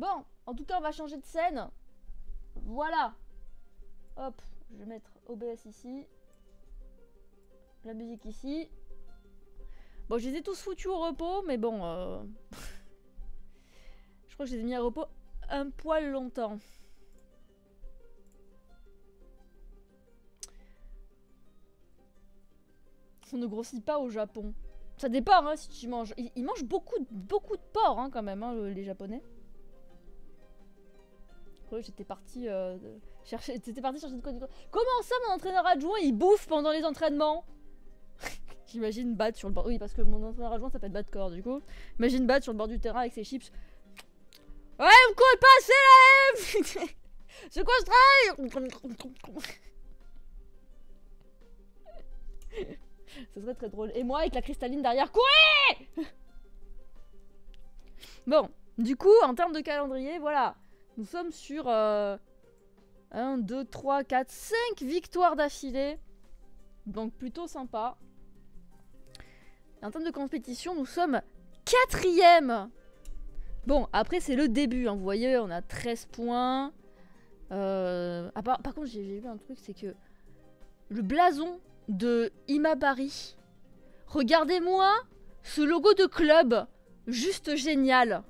Bon, en tout cas, on va changer de scène. Voilà. Hop, je vais mettre OBS ici. La musique ici. Bon, je les ai tous foutus au repos, mais bon... je crois que je les ai mis à repos un poil longtemps. On ne grossit pas au Japon. Ça dépend, hein, si tu manges. Ils mangent beaucoup de porc, hein, quand même, hein, les Japonais. Ouais, j'étais partie chercher... T'étais partie chercher de quoi. Comment ça, mon entraîneur adjoint, il bouffe pendant les entraînements? J'imagine battre sur le bord... Oui, parce que mon entraîneur adjoint s'appelle Batcore, du coup. Imagine battre sur le bord du terrain avec ses chips. Ouais, vous courez pas assez, là. C'est quoi ce travail? Ce serait très drôle. Et moi, avec la cristalline derrière, courez! Bon, du coup, en termes de calendrier, voilà. Nous sommes sur 1, 2, 3, 4, 5 victoires d'affilée. Donc plutôt sympa. Et en termes de compétition, nous sommes 4e. Bon, après c'est le début, hein. Vous voyez, on a 13 points. Par contre, j'ai vu un truc, c'est que le blason de Imabari. Regardez-moi ce logo de club. Juste génial.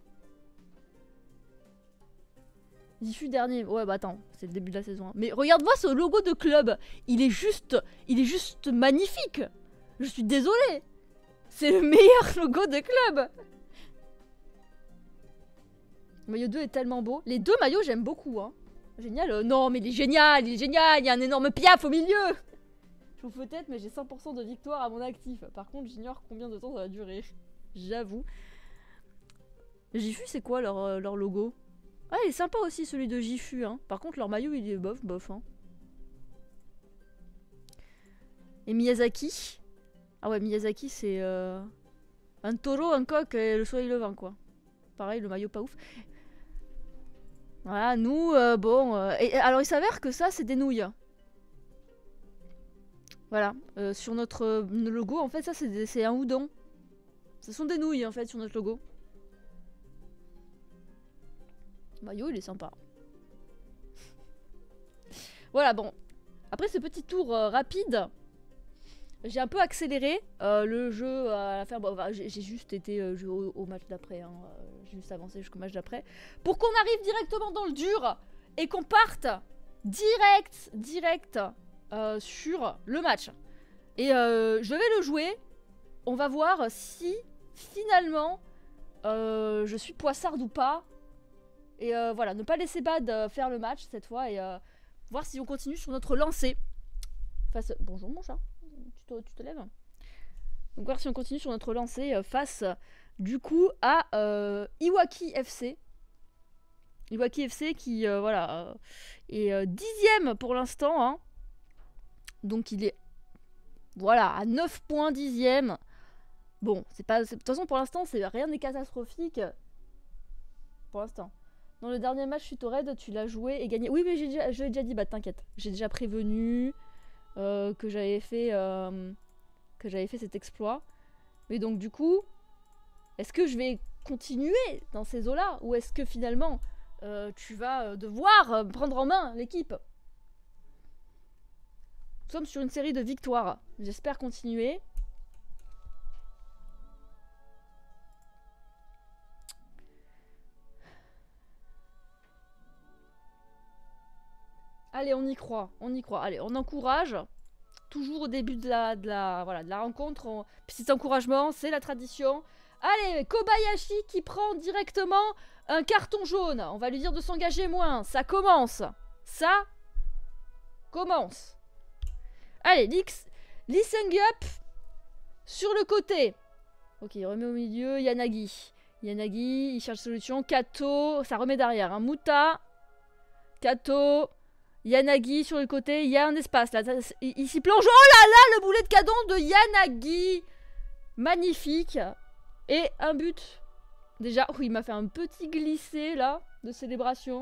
Diffus dernier. Ouais, bah attends, c'est le début de la saison. Hein. Mais regarde-moi ce logo de club. Il est juste magnifique. Je suis désolée. C'est le meilleur logo de club. Le maillot 2 est tellement beau. Les deux maillots, j'aime beaucoup. Hein. Génial. Non, mais il est génial. Il est génial. Il y a un énorme piaf au milieu. Je vous fais tête, mais j'ai 100% de victoire à mon actif. Par contre, j'ignore combien de temps ça va durer. J'avoue. Jifu, c'est quoi leur logo? Ah, il est sympa aussi celui de Jifu. Hein. Par contre, leur maillot, il est bof, bof. Hein. Et Miyazaki. Ah ouais, Miyazaki, c'est un taureau, un coq et le soleil levant, quoi. Pareil, le maillot pas ouf. Voilà, nous, bon... Et alors, il s'avère que ça, c'est des nouilles. Voilà. Sur notre logo, en fait, ça, c'est un udon. Ce sont des nouilles, en fait, sur notre logo. Le maillot, il est sympa. Voilà, bon. Après ce petit tour rapide, j'ai un peu accéléré le jeu à la faire. Bon, j'ai juste été au match d'après. Hein. J'ai juste avancé jusqu'au match d'après. Pour qu'on arrive directement dans le dur et qu'on parte direct sur le match. Et je vais le jouer. On va voir si finalement je suis poissarde ou pas. Et voilà, ne pas laisser Bad faire le match cette fois et voir si on continue sur notre lancée. Face... Bonjour mon chat, tu te lèves. Donc voir si on continue sur notre lancée face du coup à Iwaki FC. Iwaki FC qui voilà est 10ème pour l'instant. Hein. Donc il est voilà à 9 points 10ème. Bon, c'est pas... De toute façon pour l'instant c'est rien n'est catastrophique. Pour l'instant. Dans le dernier match suite au raid, tu l'as joué et gagné. Oui, mais je l'ai déjà dit, bah t'inquiète. J'ai déjà prévenu que j'avais fait cet exploit. Mais donc du coup, est-ce que je vais continuer dans ces eaux-là ou est-ce que finalement tu vas devoir prendre en main l'équipe? Nous sommes sur une série de victoires. J'espère continuer. Allez, on y croit, on y croit. Allez, on encourage. Toujours au début de la rencontre. Petit encouragement, c'est la tradition. Allez, Kobayashi qui prend directement un carton jaune. On va lui dire de s'engager moins. Ça commence. Ça commence. Allez, Lee Seung-yup sur le côté. Ok, il remet au milieu. Yanagi. Yanagi, il cherche solution. Kato, ça remet derrière. Hein. Muta. Kato. Yanagi sur le côté, il y a un espace là, il s'y plonge. Oh là là, le boulet de canon de Yanagi. Magnifique. Et un but. Déjà, oh, il m'a fait un petit glissé là, de célébration.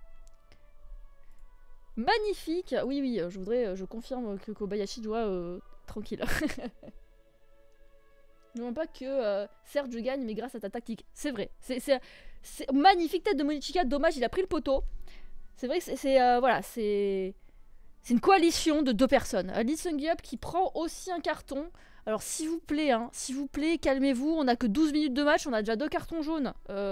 Magnifique. Oui, oui, je confirme que Kobayashi doit tranquille. Non pas que Serge gagne, mais grâce à ta tactique. C'est vrai. C'est magnifique tête de Monichika. Dommage, il a pris le poteau. C'est vrai que voilà, c'est une coalition de 2 personnes. Lee Seung-yup qui prend aussi un carton. Alors s'il vous plaît, hein, s'il vous plaît, calmez-vous. On a que 12 minutes de match, on a déjà 2 cartons jaunes.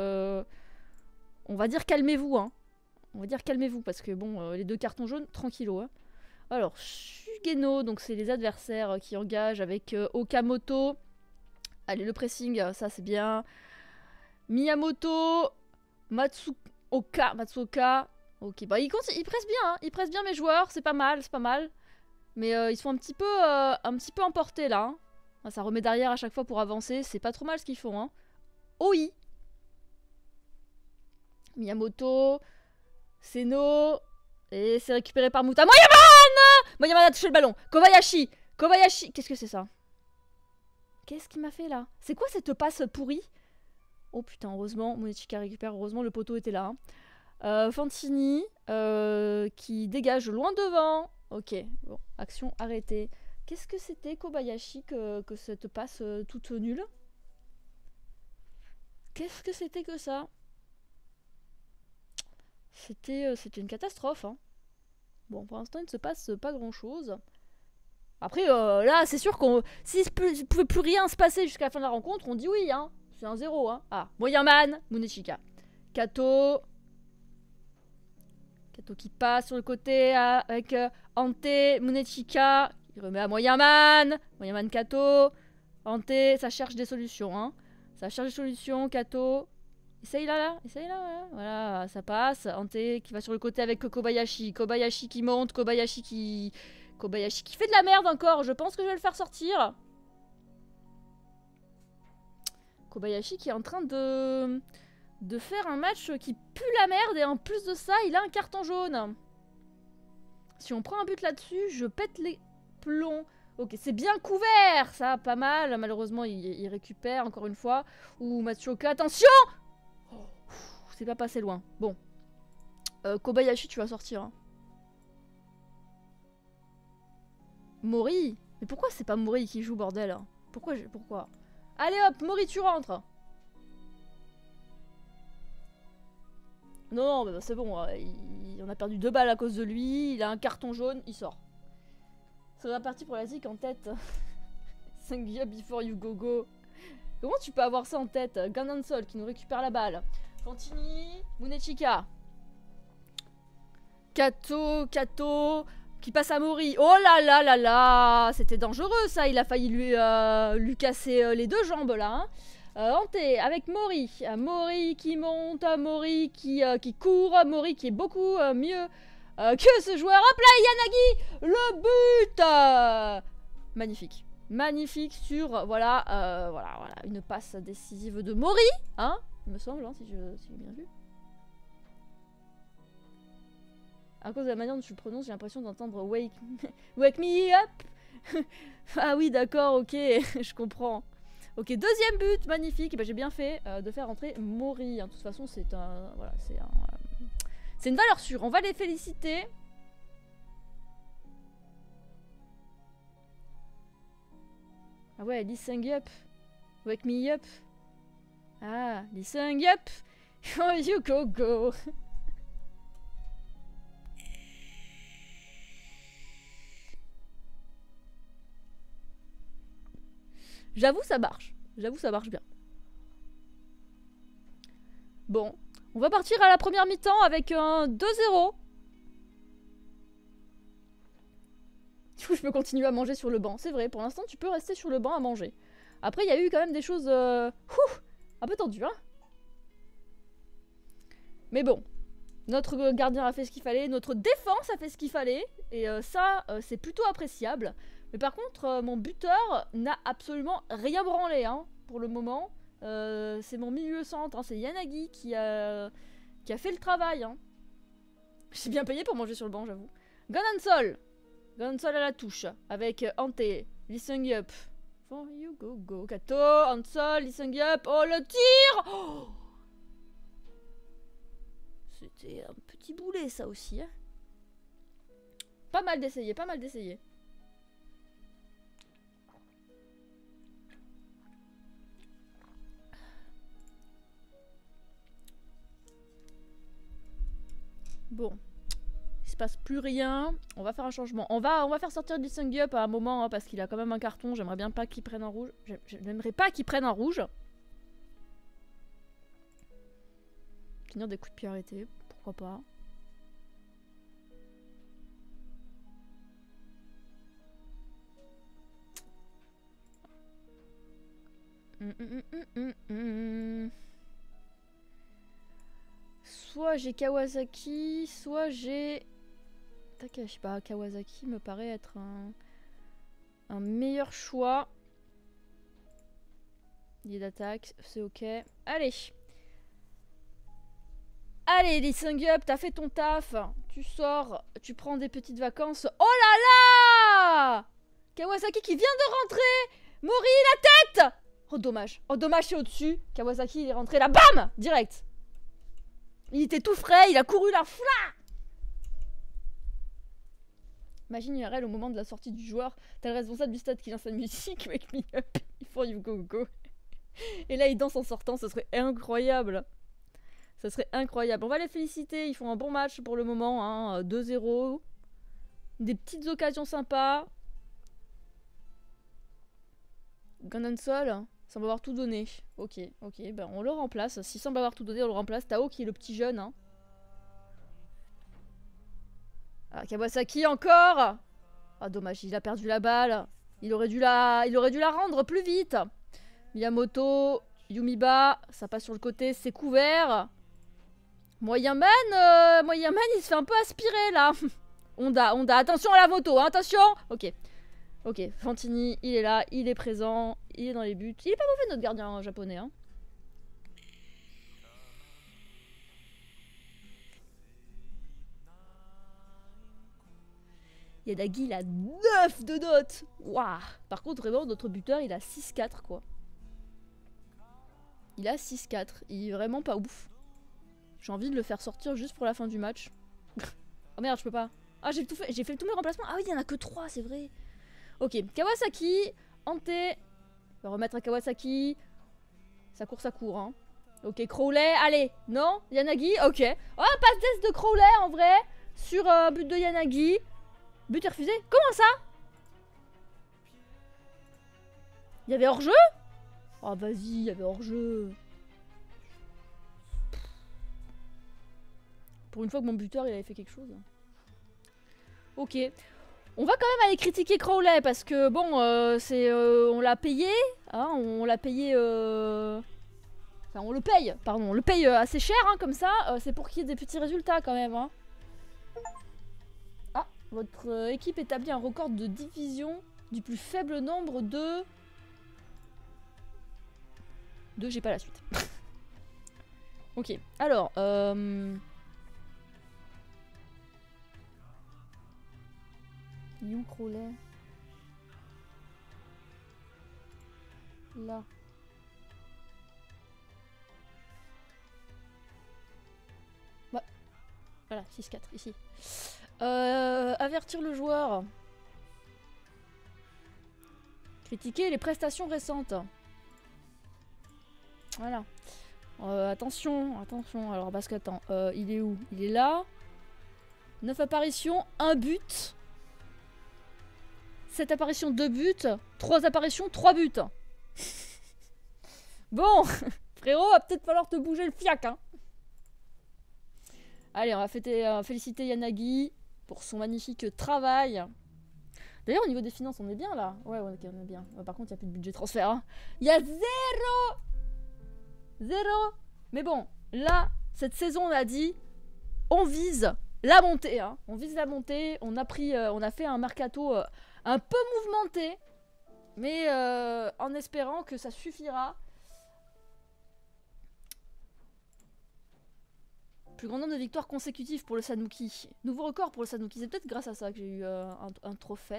On va dire calmez-vous, hein. On va dire calmez-vous parce que bon, les 2 cartons jaunes, tranquillo. Hein. Alors Shugeno, donc c'est les adversaires qui engagent avec Okamoto. Allez, le pressing, ça c'est bien. Miyamoto, Matsuoka. Ok, bah ils pressent bien, hein. Ils pressent bien mes joueurs, c'est pas mal, c'est pas mal. Mais ils sont un petit peu emportés là. Hein. Ça remet derrière à chaque fois pour avancer, c'est pas trop mal ce qu'ils font. Hein. Oi. Miyamoto, Seno, et c'est récupéré par Muta. Moyaman! Moyaman a touché le ballon. Kobayashi, qu'est-ce que c'est ça? Qu'est-ce qu'il m'a fait là? C'est quoi cette passe pourrie? Oh putain, heureusement, Monichika récupère, heureusement le poteau était là. Fantini qui dégage loin devant. Ok, bon, action arrêtée. Qu'est-ce que c'était Kobayashi que cette passe toute nulle? Qu'est-ce que c'était que ça? C'était une catastrophe. Hein. Bon, pour l'instant, il ne se passe pas grand-chose. Après, là, c'est sûr qu'on... S'il ne pouvait plus rien se passer jusqu'à la fin de la rencontre, on dit oui, hein. C'est un 0, hein. Ah, Moyaman, Munechika. Kato. Kato qui passe sur le côté avec Ante, Munechika. Il remet à Moyaman. Moyaman, Kato. Ante, ça cherche des solutions, hein. Ça cherche des solutions, Kato. Essaye là, voilà, ça passe. Ante qui va sur le côté avec Kobayashi. Kobayashi qui monte, Kobayashi qui fait de la merde encore. Je pense que je vais le faire sortir. Kobayashi qui est en train de faire un match qui pue la merde. Et en plus de ça, il a un carton jaune. Si on prend un but là-dessus, je pète les plombs. Ok, c'est bien couvert, ça, pas mal. Malheureusement, il récupère encore une fois. Ouh, Matsuoka, attention! C'est pas passé loin. Bon. Kobayashi, tu vas sortir. Hein. Mori? Mais pourquoi c'est pas Mori qui joue, bordel? Pourquoi? Allez hop, Mori, tu rentres. Non, bah, c'est bon. On a perdu 2 balles à cause de lui. Il a un carton jaune, il sort. C'est reparti pour la zik en tête. 5 years before you go go. Comment tu peux avoir ça en tête? Gannon Sol qui nous récupère la balle. Fantini, Munechika. Kato qui passe à Mori. Oh là là là là, c'était dangereux ça, il a failli lui casser les 2 jambes là. Hein. Ante avec Mori. Mori qui monte, Mori qui court, Mori qui est beaucoup mieux que ce joueur. Hop là, Yanagi, le but magnifique. Magnifique sur, voilà, une passe décisive de Mori, hein, il me semble, hein, si j'ai bien vu. À cause de la manière dont tu le prononces, j'ai l'impression d'entendre wake me up. Ah oui, d'accord, ok, je comprends. Ok, 2e but, magnifique. Bah, j'ai bien fait de faire entrer Mori. Hein. De toute façon, c'est un, voilà, c'est une valeur sûre. On va les féliciter. Ah ouais, Lee Seung-yup. Wake me up. Ah, Lee Seung-yup. Oh, you go. J'avoue, ça marche. J'avoue, ça marche bien. Bon, on va partir à la première mi-temps avec un 2-0. Du coup, je peux continuer à manger sur le banc. C'est vrai, pour l'instant, tu peux rester sur le banc à manger. Après, il y a eu quand même des choses un peu tendues, hein. Mais bon, notre gardien a fait ce qu'il fallait, notre défense a fait ce qu'il fallait. Et ça, c'est plutôt appréciable. Mais par contre, mon buteur n'a absolument rien branlé, hein, pour le moment. C'est mon milieu centre, hein, c'est Yanagi qui a fait le travail. Hein. J'ai bien payé pour manger sur le banc, j'avoue. Gannon Sol à la touche, avec Ante, Lee Seung-yup. For you go. Kato, Hansol, Lee Seung-yup. Oh, le tir! Oh, c'était un petit boulet, ça aussi. Hein. Pas mal d'essayer. Bon. Il se passe plus rien. On va faire un changement. On va faire sortir Lee Seung-yup à un moment, hein, parce qu'il a quand même un carton. J'aimerais bien pas qu'il prenne un rouge. J'aimerais pas qu'il prenne un rouge. Finir des coups de pied arrêtés. Pourquoi pas. Soit j'ai Kawasaki, soit j'ai Takahashi. Bah, Kawasaki me paraît être un meilleur choix. Lié d'attaque, c'est ok. Allez. Allez, Lee Seung-yup, t'as fait ton taf. Tu sors, tu prends des petites vacances. Oh là là! Kawasaki qui vient de rentrer! Mori, la tête! Oh dommage. Oh dommage, c'est au-dessus. Kawasaki, il est rentré là. BAM! Direct. Il était tout frais, il a couru là. Fla! Imagine IRL au moment de la sortie du joueur. T'as le responsable du stade qui lance sa musique. Wake me up. Ils font du go-go. Et là, ils dansent en sortant. Ce serait incroyable. Ça serait incroyable. On va les féliciter. Ils font un bon match pour le moment. Hein. 2-0. Des petites occasions sympas. Gannon Sol semble avoir tout donné. Ok, ok. Ben on le remplace. S'il semble avoir tout donné, on le remplace. Tao qui est le petit jeune. Hein. Ah, Kawasaki encore. Ah, dommage. Il a perdu la balle. Il aurait dû la rendre plus vite. Miyamoto. Yumiba. Ça passe sur le côté. C'est couvert. Moyenman, il se fait un peu aspirer là. Honda, attention à la moto, hein, attention. Ok, ok, Fantini, il est là, il est présent, il est dans les buts. Il est pas mauvais notre gardien japonais. Hein. Yanagi, il a 9 de notes. Waouh. Par contre, vraiment, notre buteur, il a 6-4 quoi. Il a 6-4, il est vraiment pas ouf. J'ai envie de le faire sortir juste pour la fin du match. Oh merde, je peux pas. Ah, j'ai fait tous mes remplacements. Ah oui, il y en a que 3, c'est vrai. Ok, Kawasaki, Ante. On va remettre à Kawasaki. Ça court, hein. Ok, Crowley, allez. Non, Yanagi, ok. Oh, passe d'ess de Crowley, en vrai. Sur but de Yanagi. But est refusé. Comment ça? Il y avait hors-jeu? Oh, vas-y, il y avait hors-jeu. Pour une fois que mon buteur il avait fait quelque chose. Ok. On va quand même aller critiquer Crowley parce que bon, on l'a payé. Hein, on l'a payé. Enfin, on le paye, pardon. On le paye assez cher, hein, comme ça. C'est pour qu'il y ait des petits résultats quand même. Hein. Ah, votre équipe établit un record de division du plus faible nombre de. J'ai pas la suite. Ok, alors. You Crowley. Là. Ouais. Voilà, 6-4 ici. Avertir le joueur. Critiquer les prestations récentes. Voilà. Attention, attention. Alors, parce qu'attends, il est où? Il est là. 9 apparitions, 1 but. 7 apparitions, 2 buts. 3 apparitions, 3 buts. Bon, frérot, va peut-être falloir te bouger le fiac. Hein. Allez, on va féliciter Yanagi pour son magnifique travail. D'ailleurs, au niveau des finances, on est bien là. Ouais, ok, on est bien. Par contre, il n'y a plus de budget transfert. Hein. Il y a 0. Mais bon, là, cette saison, on a dit, on vise la montée. Hein. On vise la montée. On a fait un mercato un peu mouvementé, mais en espérant que ça suffira. Plus grand nombre de victoires consécutives pour le Sanuki. Nouveau record pour le Sanuki. C'est peut-être grâce à ça que j'ai eu un trophée.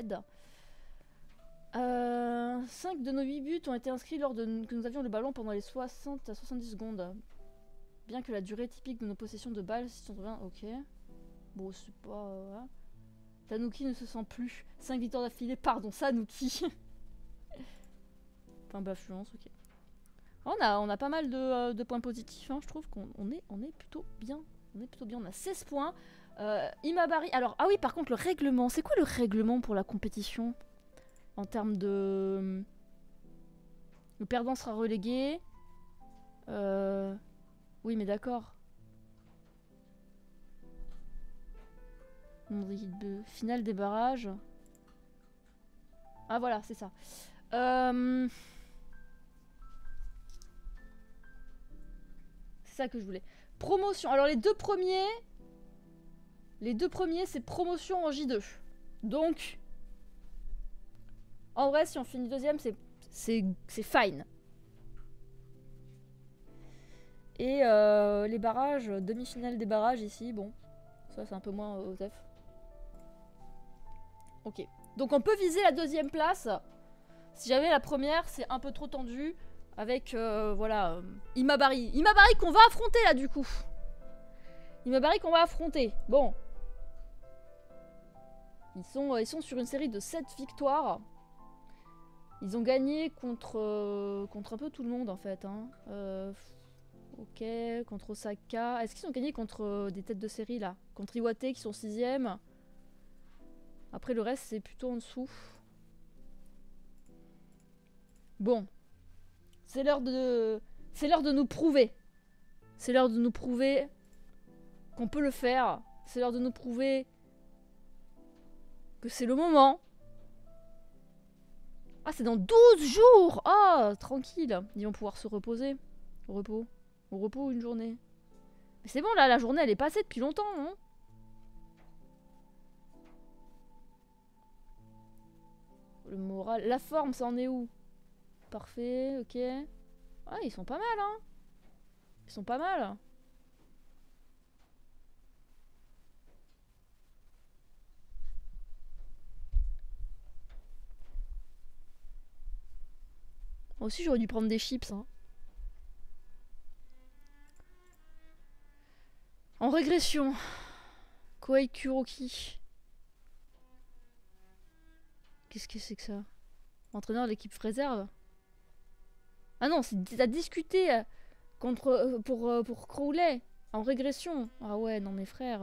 5 de nos 8 buts ont été inscrits lors de que nous avions le ballon pendant les 60 à 70 secondes. Bien que la durée typique de nos possessions de balles, 620, ok. Bon, c'est pas... Sanuki ne se sent plus. 5 victoires d'affilée, pardon, Sanuki. Enfin, d'influence, ok. On a pas mal de points positifs, hein, je trouve qu'on est plutôt bien. On est plutôt bien, on a 16 points. Imabari. Alors, ah oui, par contre, le règlement. C'est quoi le règlement pour la compétition? En termes de... Le perdant sera relégué. Oui, mais d'accord. Finale des barrages. Ah voilà, c'est ça. C'est ça que je voulais. Promotion. Alors les deux premiers... c'est promotion en J2. Donc... En vrai, si on finit deuxième, c'est fine. Et les barrages, demi-finale des barrages ici, bon. Ça, c'est un peu moins aux F. Ok. Donc on peut viser la deuxième place. Si jamais la première, c'est un peu trop tendu. Avec, voilà, Imabari. Imabari qu'on va affronter, là, du coup. Imabari qu'on va affronter. Bon. Ils sont sur une série de 7 victoires. Ils ont gagné contre un peu tout le monde, en fait. Hein. Ok, contre Osaka. Est-ce qu'ils ont gagné contre des têtes de série, là? Contre Iwate, qui sont 6ème. Après, le reste, c'est plutôt en dessous. Bon. C'est l'heure de nous prouver. C'est l'heure de nous prouver qu'on peut le faire. C'est l'heure de nous prouver que c'est le moment. Ah, c'est dans 12 jours! Ah, tranquille. Ils vont pouvoir se reposer. Au repos. Au repos, une journée. Mais c'est bon, là, la journée, elle est passée depuis longtemps, non? Le moral... La forme, ça en est où? Parfait, ok. Ah, ils sont pas mal, hein. Ils sont pas mal. Moi aussi, j'aurais dû prendre des chips, hein. En régression. Koei Kuroki. Qu'est-ce que c'est que ça? Entraîneur de l'équipe réserve? Ah non, c'est à discuter contre, pour Crowley. En régression. Ah ouais, non mais frère...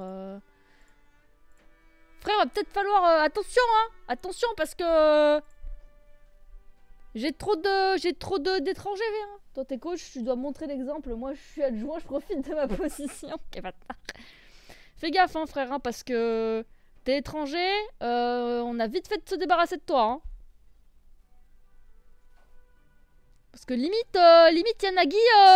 Frère, va peut-être falloir... attention, hein. Attention, parce que... j'ai trop d'étrangers, hein. Toi, t'es coach, tu dois montrer l'exemple. Moi, je suis adjoint, je profite de ma position. Quel bâtard. Fais gaffe, hein, frère, hein, parce que... T'es étranger, on a vite fait de se débarrasser de toi, hein. Parce que limite Yanagi,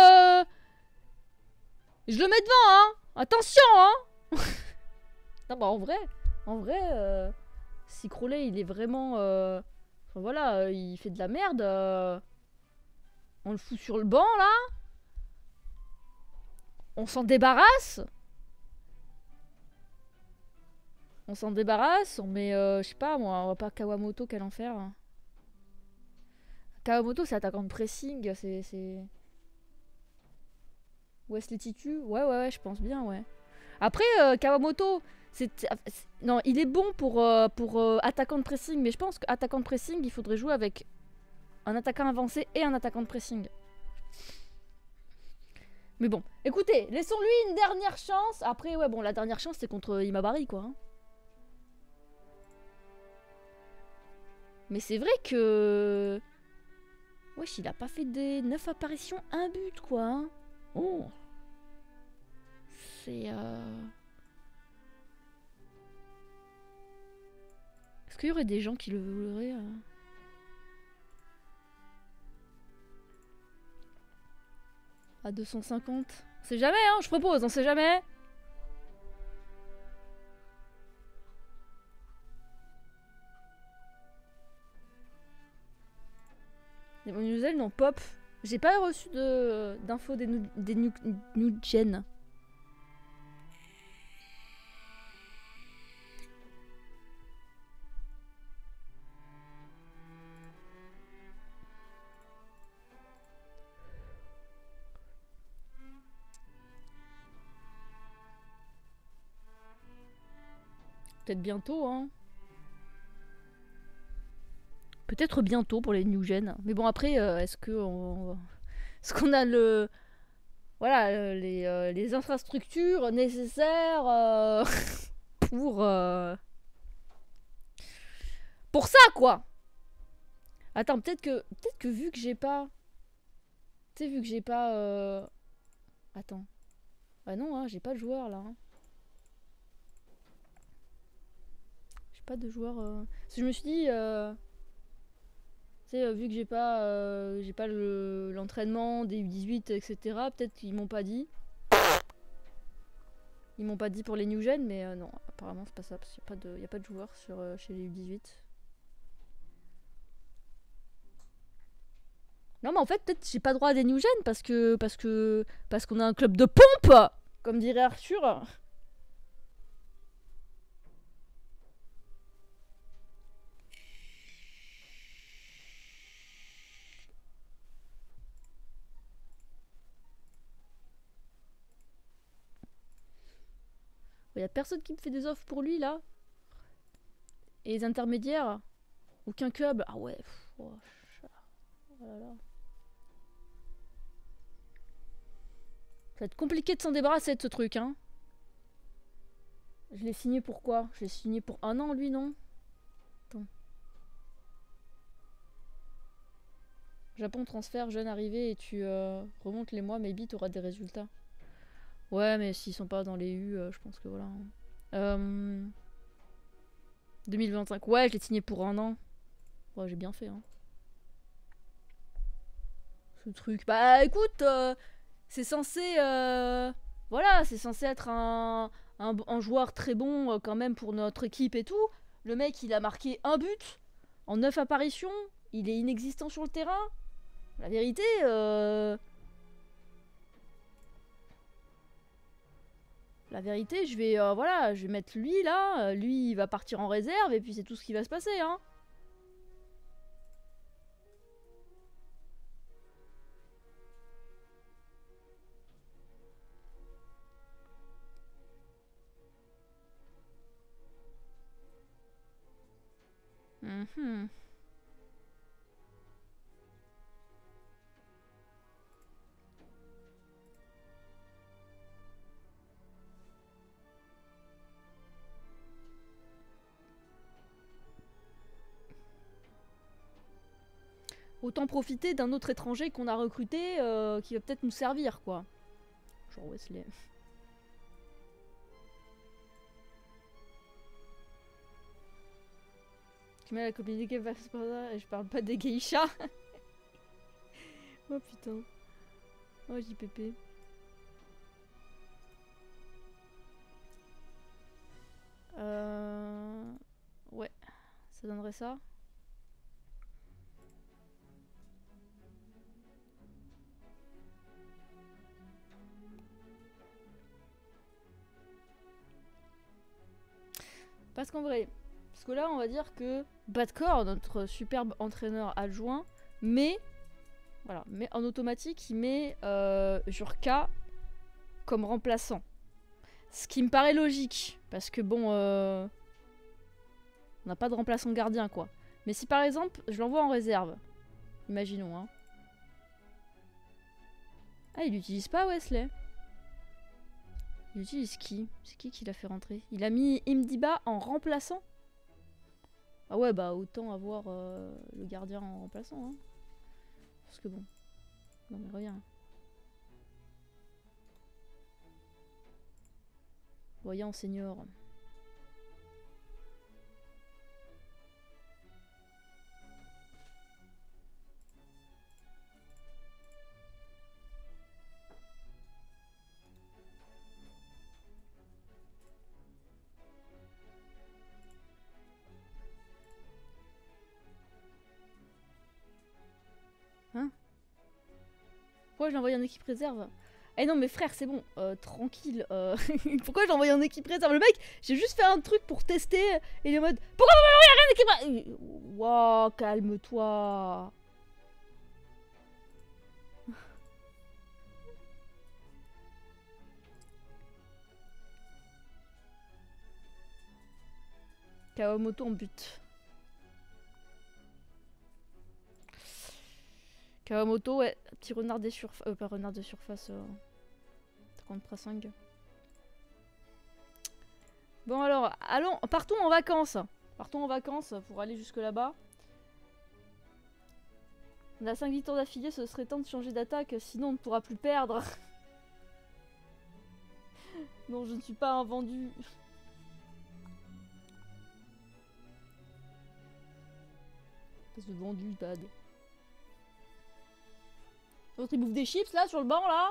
je le mets devant, hein. Attention, hein. Non, bah en vrai, si Crowley, il est vraiment... enfin, voilà, il fait de la merde, on le fout sur le banc, là. On s'en débarrasse. On s'en débarrasse, on met, je sais pas moi, on va pas Kawamoto, quel enfer. Kawamoto, c'est attaquant de pressing, c'est... Wesley Titu, ouais, je pense bien, ouais. Après, Kawamoto, non, il est bon pour attaquant de pressing, mais je pense qu'attaquant de pressing, il faudrait jouer avec un attaquant avancé et un attaquant de pressing. Mais bon, écoutez, laissons-lui une dernière chance. Après, ouais, bon, la dernière chance, c'est contre Imabari, quoi. Hein. Mais c'est vrai que... Wesh, il a pas fait des 9 apparitions, un but, quoi. Hein. Oh. C'est... Est-ce qu'il y aurait des gens qui le voudraient à 250? On sait jamais, hein, je propose, on sait jamais. Les mademoiselles non pop. J'ai pas reçu d'infos des new gen. Peut-être bientôt, hein. Peut-être bientôt pour les new gen. Mais bon, après, est-ce qu'on a le... voilà, les infrastructures nécessaires pour, pour ça, quoi. Attends, peut-être que vu que j'ai pas... Tu sais, vu que j'ai pas... Attends. Ah non, hein, j'ai pas de joueur, là. Hein. J'ai pas de joueur... Parce que je me suis dit... Tu sais, vu que j'ai pas l'entraînement des U18, etc., peut-être qu'ils m'ont pas dit. Ils m'ont pas dit pour les new gen, mais non, apparemment c'est pas ça, parce qu'il y a pas de joueurs chez les U18. Non, mais en fait, peut-être j'ai pas droit à des new gen parce qu'on a un club de pompe, comme dirait Arthur. Il y a personne qui me fait des offres pour lui là. Et les intermédiaires, aucun club. Ah ouais. Oh là là. Ça va être compliqué de s'en débarrasser de ce truc, hein. Je l'ai signé pour quoi? Je l'ai signé pour 1 an, lui, non? Attends. Japon transfert, jeune arrivé, et tu remontes les mois, maybe t'auras des résultats. Ouais, mais s'ils sont pas dans les U, je pense que voilà. 2025. Ouais, je l'ai signé pour 1 an. Ouais, j'ai bien fait, hein. Ce truc. Bah écoute, c'est censé... voilà, c'est censé être un joueur très bon quand même pour notre équipe et tout. Le mec, il a marqué un but en 9 apparitions. Il est inexistant sur le terrain. La vérité, je vais, voilà, je vais mettre lui là. Lui, il va partir en réserve et puis c'est tout ce qui va se passer, hein. Mhm. Autant profiter d'un autre étranger qu'on a recruté qui va peut-être nous servir, quoi. Genre Wesley. Tu mets la communiquer passe par là et je parle pas des geishas. Oh putain. Oh JPP. Ouais, ça donnerait ça. Parce qu'en vrai, parce que là on va dire que Badcore, notre superbe entraîneur adjoint, mais voilà, mais en automatique il met Jurka comme remplaçant. Ce qui me paraît logique, parce que bon, on n'a pas de remplaçant gardien quoi. Mais si par exemple je l'envoie en réserve, imaginons hein. Ah il l'utilise pas Wesley. Il utilise qui? C'est qui l'a fait rentrer? Il a mis Imdiba en remplaçant? Ah ouais bah autant avoir le gardien en remplaçant hein. Parce que bon. Non mais reviens. Voyant senior. Hein? Pourquoi je l'ai envoyé en équipe réserve? Eh non mais frère c'est bon, tranquille. Pourquoi je l'ai envoyé en équipe réserve? Le mec, j'ai juste fait un truc pour tester et il est en mode pourquoi vous m'envoyez en équipe réserve? Wow, calme-toi. Kawamoto en but. Kawamoto, ouais, petit renard des surfaces. Pas renard de surface. contre pressing. Bon alors, allons, partons en vacances. Partons en vacances pour aller jusque là-bas. On a 5 victoires d'affilée, ce serait temps de changer d'attaque, sinon on ne pourra plus perdre. Non, je ne suis pas un vendu. Espèce de vendu, bad. L'autre il bouffe des chips là sur le banc là.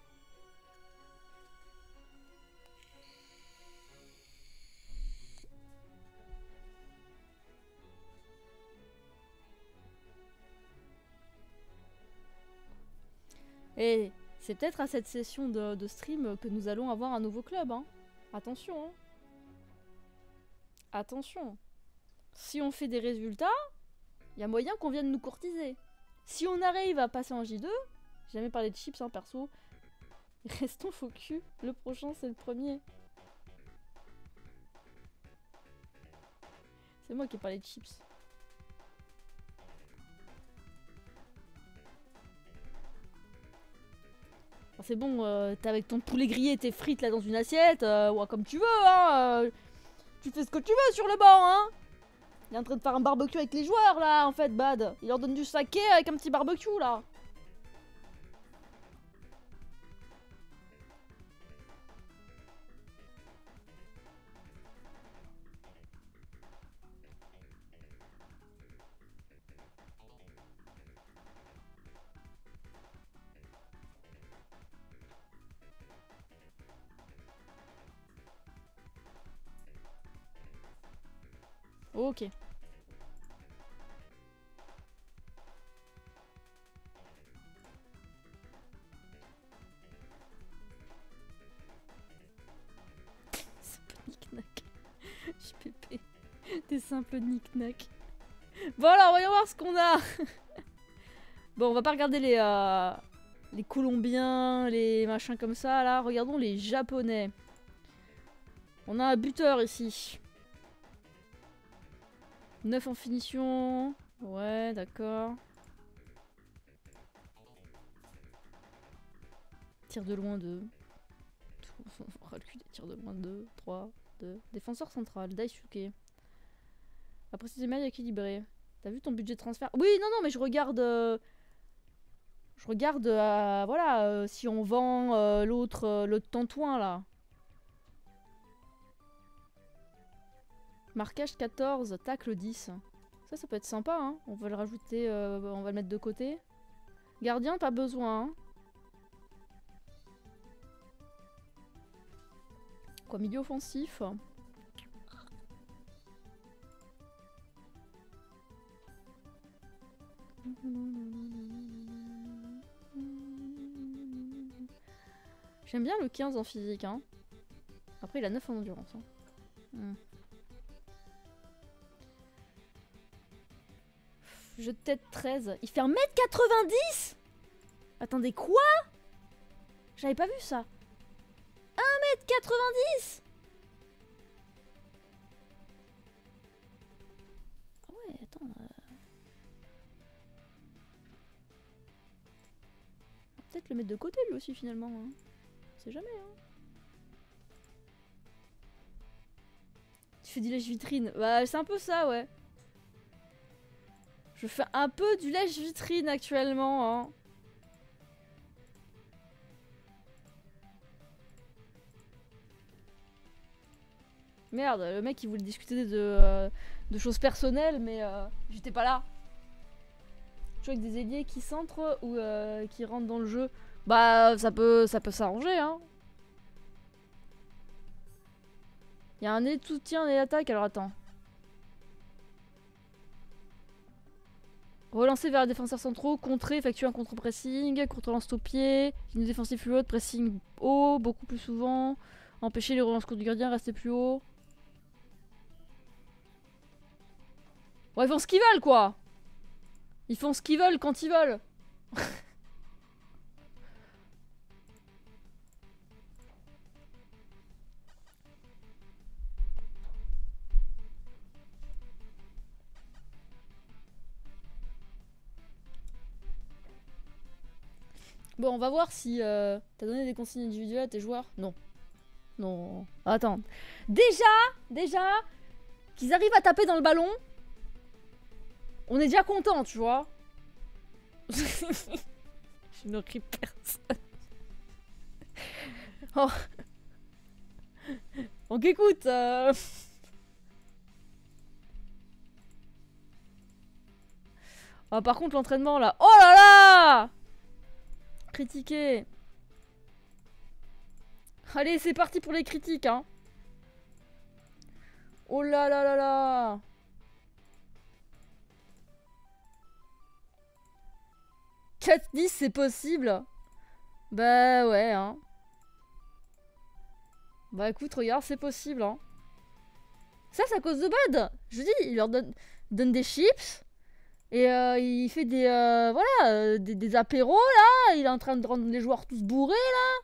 Et c'est peut-être à cette session de stream que nous allons avoir un nouveau club, hein. Attention, hein. Attention. Si on fait des résultats, il y a moyen qu'on vienne nous courtiser. Si on arrive à passer en J2, j'ai jamais parlé de chips, hein, perso. Restons focus. Le prochain, c'est le premier. C'est moi qui ai parlé de chips. C'est bon, t'es avec ton poulet grillé et tes frites là dans une assiette, ouais, comme tu veux, hein. Tu fais ce que tu veux sur le banc, hein. Il est en train de faire un barbecue avec les joueurs là, en fait, Bad. Il leur donne du saké avec un petit barbecue là. Ok. Simple knick-knack. JPP. Des simples knick-knack. Bon alors, voyons voir ce qu'on a. Bon, on va pas regarder les Colombiens, les machins comme ça, là. Regardons les Japonais. On a un buteur ici. 9 en finition. Ouais, d'accord. Tir de loin 2. On aura le cul des tirs de loin 2. 3, 2. Défenseur central, Daisuke. Après ces matchs équilibré. T'as vu ton budget de transfert? Oui, non, non, mais je regarde... Je regarde, voilà, si on vend l'autre Tantouin, là. Marquage 14, tacle 10. Ça peut être sympa, hein. On va le rajouter, on va le mettre de côté. Gardien, pas besoin, hein. Quoi, milieu offensif. J'aime bien le 15 en physique, hein. Après, il a 9 en endurance, hein. Jeu de tête 13. Il fait 1m90. Attendez, quoi? J'avais pas vu ça. 1m90. Ah ouais, attends. Peut-être le mettre de côté lui aussi finalement. Hein. On sait jamais. Hein. Tu fais du lèche-vitrine. Bah c'est un peu ça, ouais. Je fais un peu du lèche-vitrine actuellement. Hein. Merde, le mec il voulait discuter de choses personnelles, mais j'étais pas là. Je joue avec des ailiers qui centrent ou qui rentrent dans le jeu. Bah ça peut s'arranger, hein. Il y a un nez de soutien et d'attaque, alors attends. Relancer vers les défenseurs centraux, contrer, effectuer un contre-pressing, contre-lance au pied, ligne défensive plus haute, pressing haut, beaucoup plus souvent, empêcher les relances courtes du gardien, rester plus haut. Ouais, ils font ce qu'ils veulent, quoi. Ils font ce qu'ils veulent quand ils veulent. Bon, on va voir si t'as donné des consignes individuelles à tes joueurs. Non. Non. Attends. Déjà, qu'ils arrivent à taper dans le ballon, on est déjà content, tu vois. Je ne ris personne. Oh. Donc écoute, ah, par contre l'entraînement là, oh là là, critiquer. Allez, c'est parti pour les critiques, hein. Oh là là là là. 4-10, c'est possible? Bah ouais, hein. Bah écoute, regarde, c'est possible, hein. Ça, c'est à cause de Bad. Je dis, il leur donne des chips. Et il fait des, voilà, des apéros, là. Il est en train de rendre les joueurs tous bourrés, là.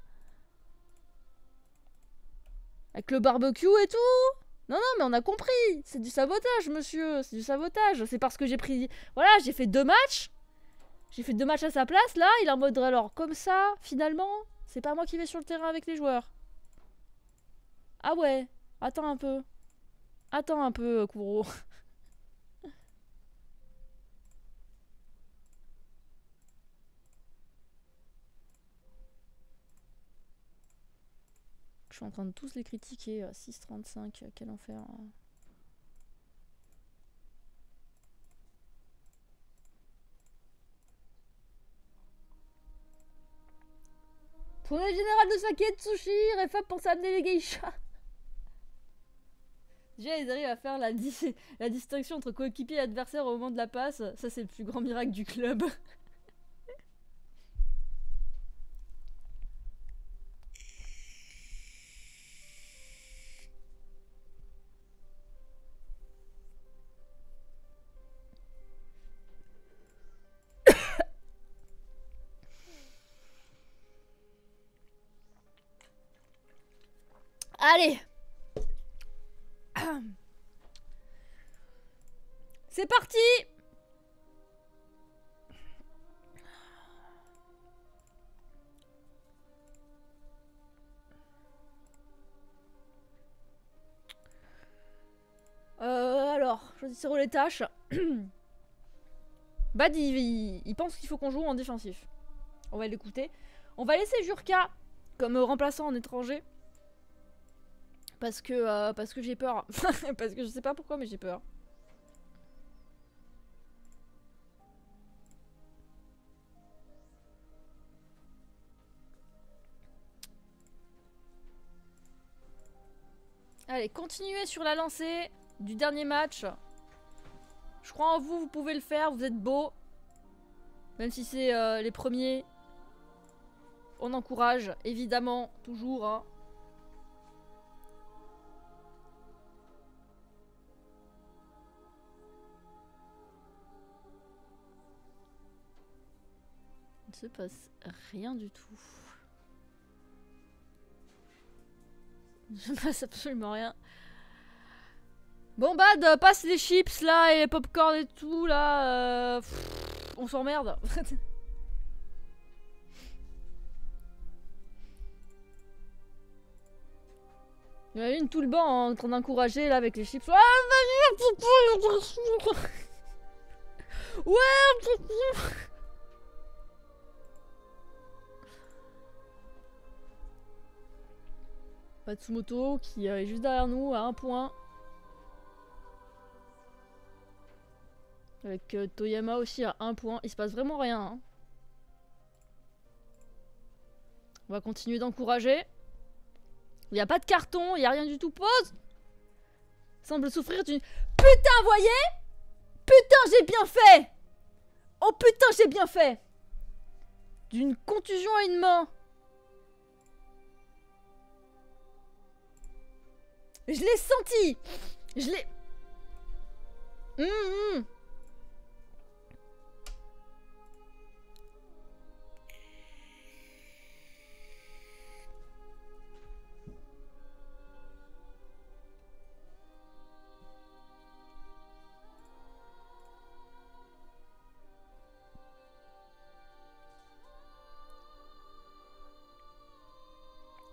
Avec le barbecue et tout. Non, non, mais on a compris. C'est du sabotage, monsieur. C'est du sabotage. C'est parce que j'ai pris... Voilà, j'ai fait 2 matchs. J'ai fait 2 matchs à sa place, là. Il est en mode, alors, comme ça, finalement, c'est pas moi qui vais sur le terrain avec les joueurs. Ah ouais. Attends un peu. Attends un peu, Kuro. Je suis en train de tous les critiquer. 6,35, quel enfer. Tournée générale de saké de sushi, Refab pense à amener les geishas. Déjà, ils arrivent à faire la distinction entre coéquipier et adversaire au moment de la passe. Ça, c'est le plus grand miracle du club. Allez. C'est parti. Alors, choisissez les tâches. Bad, il pense qu'il faut qu'on joue en défensif. On va l'écouter. On va laisser Jurka comme remplaçant en étranger. Parce que j'ai peur. Parce que je sais pas pourquoi, mais j'ai peur. Allez, continuez sur la lancée du dernier match. Je crois en vous, vous pouvez le faire, vous êtes beaux. Même si c'est les premiers. On encourage, évidemment, toujours. Hein. Il ne se passe rien du tout. Il ne se passe absolument rien. Bon Bad, passe les chips là et les popcorn et tout là. On s'emmerde. J'imagine tout le banc en train d'encourager là avec les chips. Ouais, Matsumoto qui est juste derrière nous à 1 point. Avec Toyama aussi à 1 point. Il se passe vraiment rien. Hein. On va continuer d'encourager. Il n'y a pas de carton, il n'y a rien du tout. Pause. Semble souffrir d'une... Putain, voyez. Putain, j'ai bien fait. Oh putain, j'ai bien fait. D'une contusion à une main. Je l'ai senti. Je l'ai...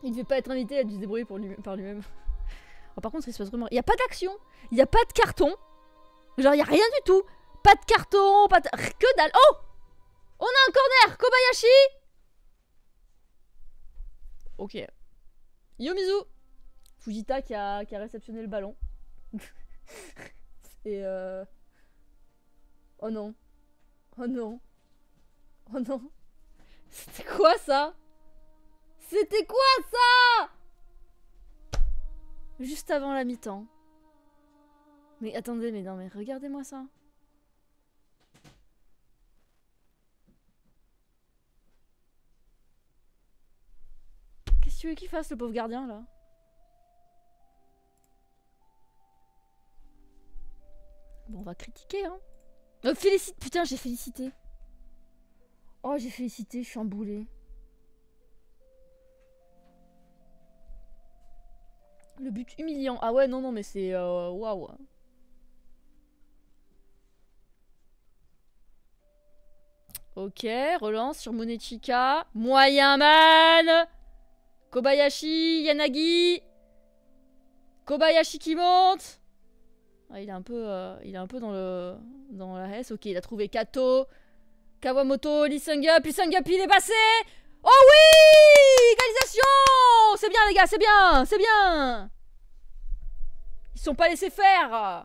Il ne veut pas être invité à se débrouiller par lui-même. Oh, par contre, il se passe vraiment... Il n'y a pas d'action. Il n'y a pas de carton. Genre, il n'y a rien du tout. Pas de carton, pas de... Que dalle. Oh, on a un corner. Kobayashi. Ok. Yomizu. Fujita qui a réceptionné le ballon. Et oh non. Oh non. Oh non. C'était quoi ça? C'était quoi ça? Juste avant la mi-temps. Mais attendez, mais non, mais regardez-moi ça. Qu'est-ce que tu veux qu'il fasse, le pauvre gardien, là? Bon, on va critiquer, hein. Félicite, putain, j'ai félicité. Oh, j'ai félicité, je suis emboulée. Le but humiliant. Ah ouais, non, non, mais c'est... Waouh. Ok, relance sur Monechika. Moyen man. Kobayashi, Yanagi. Kobayashi qui monte. Ah, il est un peu dans la S. Ok, il a trouvé Kato. Kawamoto, Lee Sung-yup. Lee Sung-yup, il est passé. Oh oui, égalisation. C'est bien les gars, c'est bien, c'est bien. Ils se sont pas laissés faire.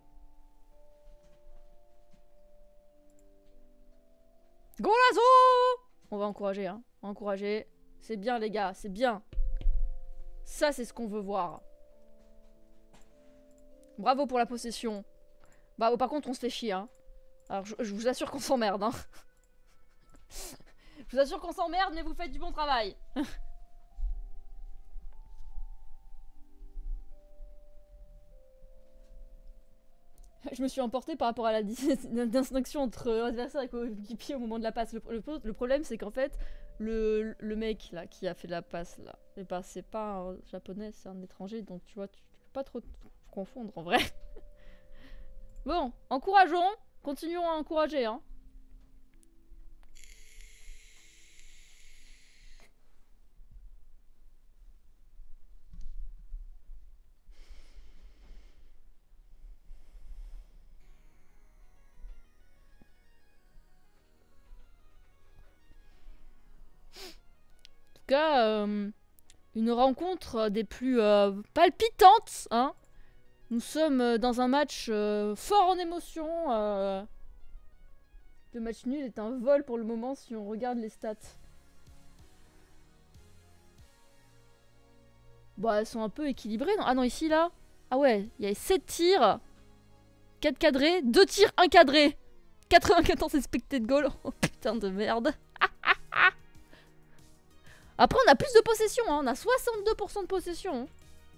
Golazo. On va encourager, hein. On va encourager. C'est bien les gars, c'est bien. Ça, c'est ce qu'on veut voir. Bravo pour la possession. Bah, par contre, on se fait chier, hein. Alors, je vous assure qu'on s'emmerde, hein. Je vous assure qu'on s'emmerde, mais vous faites du bon travail. Je me suis emportée par rapport à la distinction entre adversaire et coéquipier au moment de la passe. Le problème, c'est qu'en fait, le mec là qui a fait la passe là, et bah, c'est pas un japonais, c'est un étranger, donc tu vois, tu peux pas trop confondre en vrai. Bon, encourageons, continuons à encourager, hein. En tout cas, une rencontre des plus palpitantes, hein. Nous sommes dans un match fort en émotion. Le match nul est un vol pour le moment si on regarde les stats. Bon, elles sont un peu équilibrées, non? Ah non, ici, là. Ah ouais, il y a 7 tirs. 4 cadrés, 2 tirs, 1 cadré. 94 expected goal. Oh putain de merde. Après, on a plus de possession, hein. On a 62% de possession. Hein.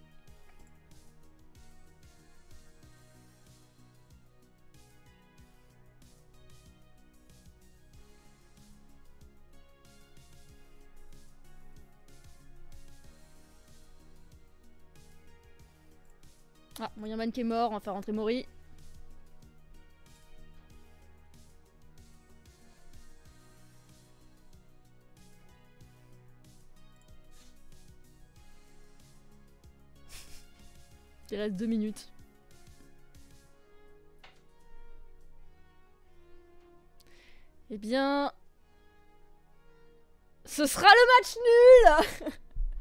Ah, moyen man qui est mort, on va faire rentrer Mori. Il reste 2 minutes. Eh bien... Ce sera le match nul.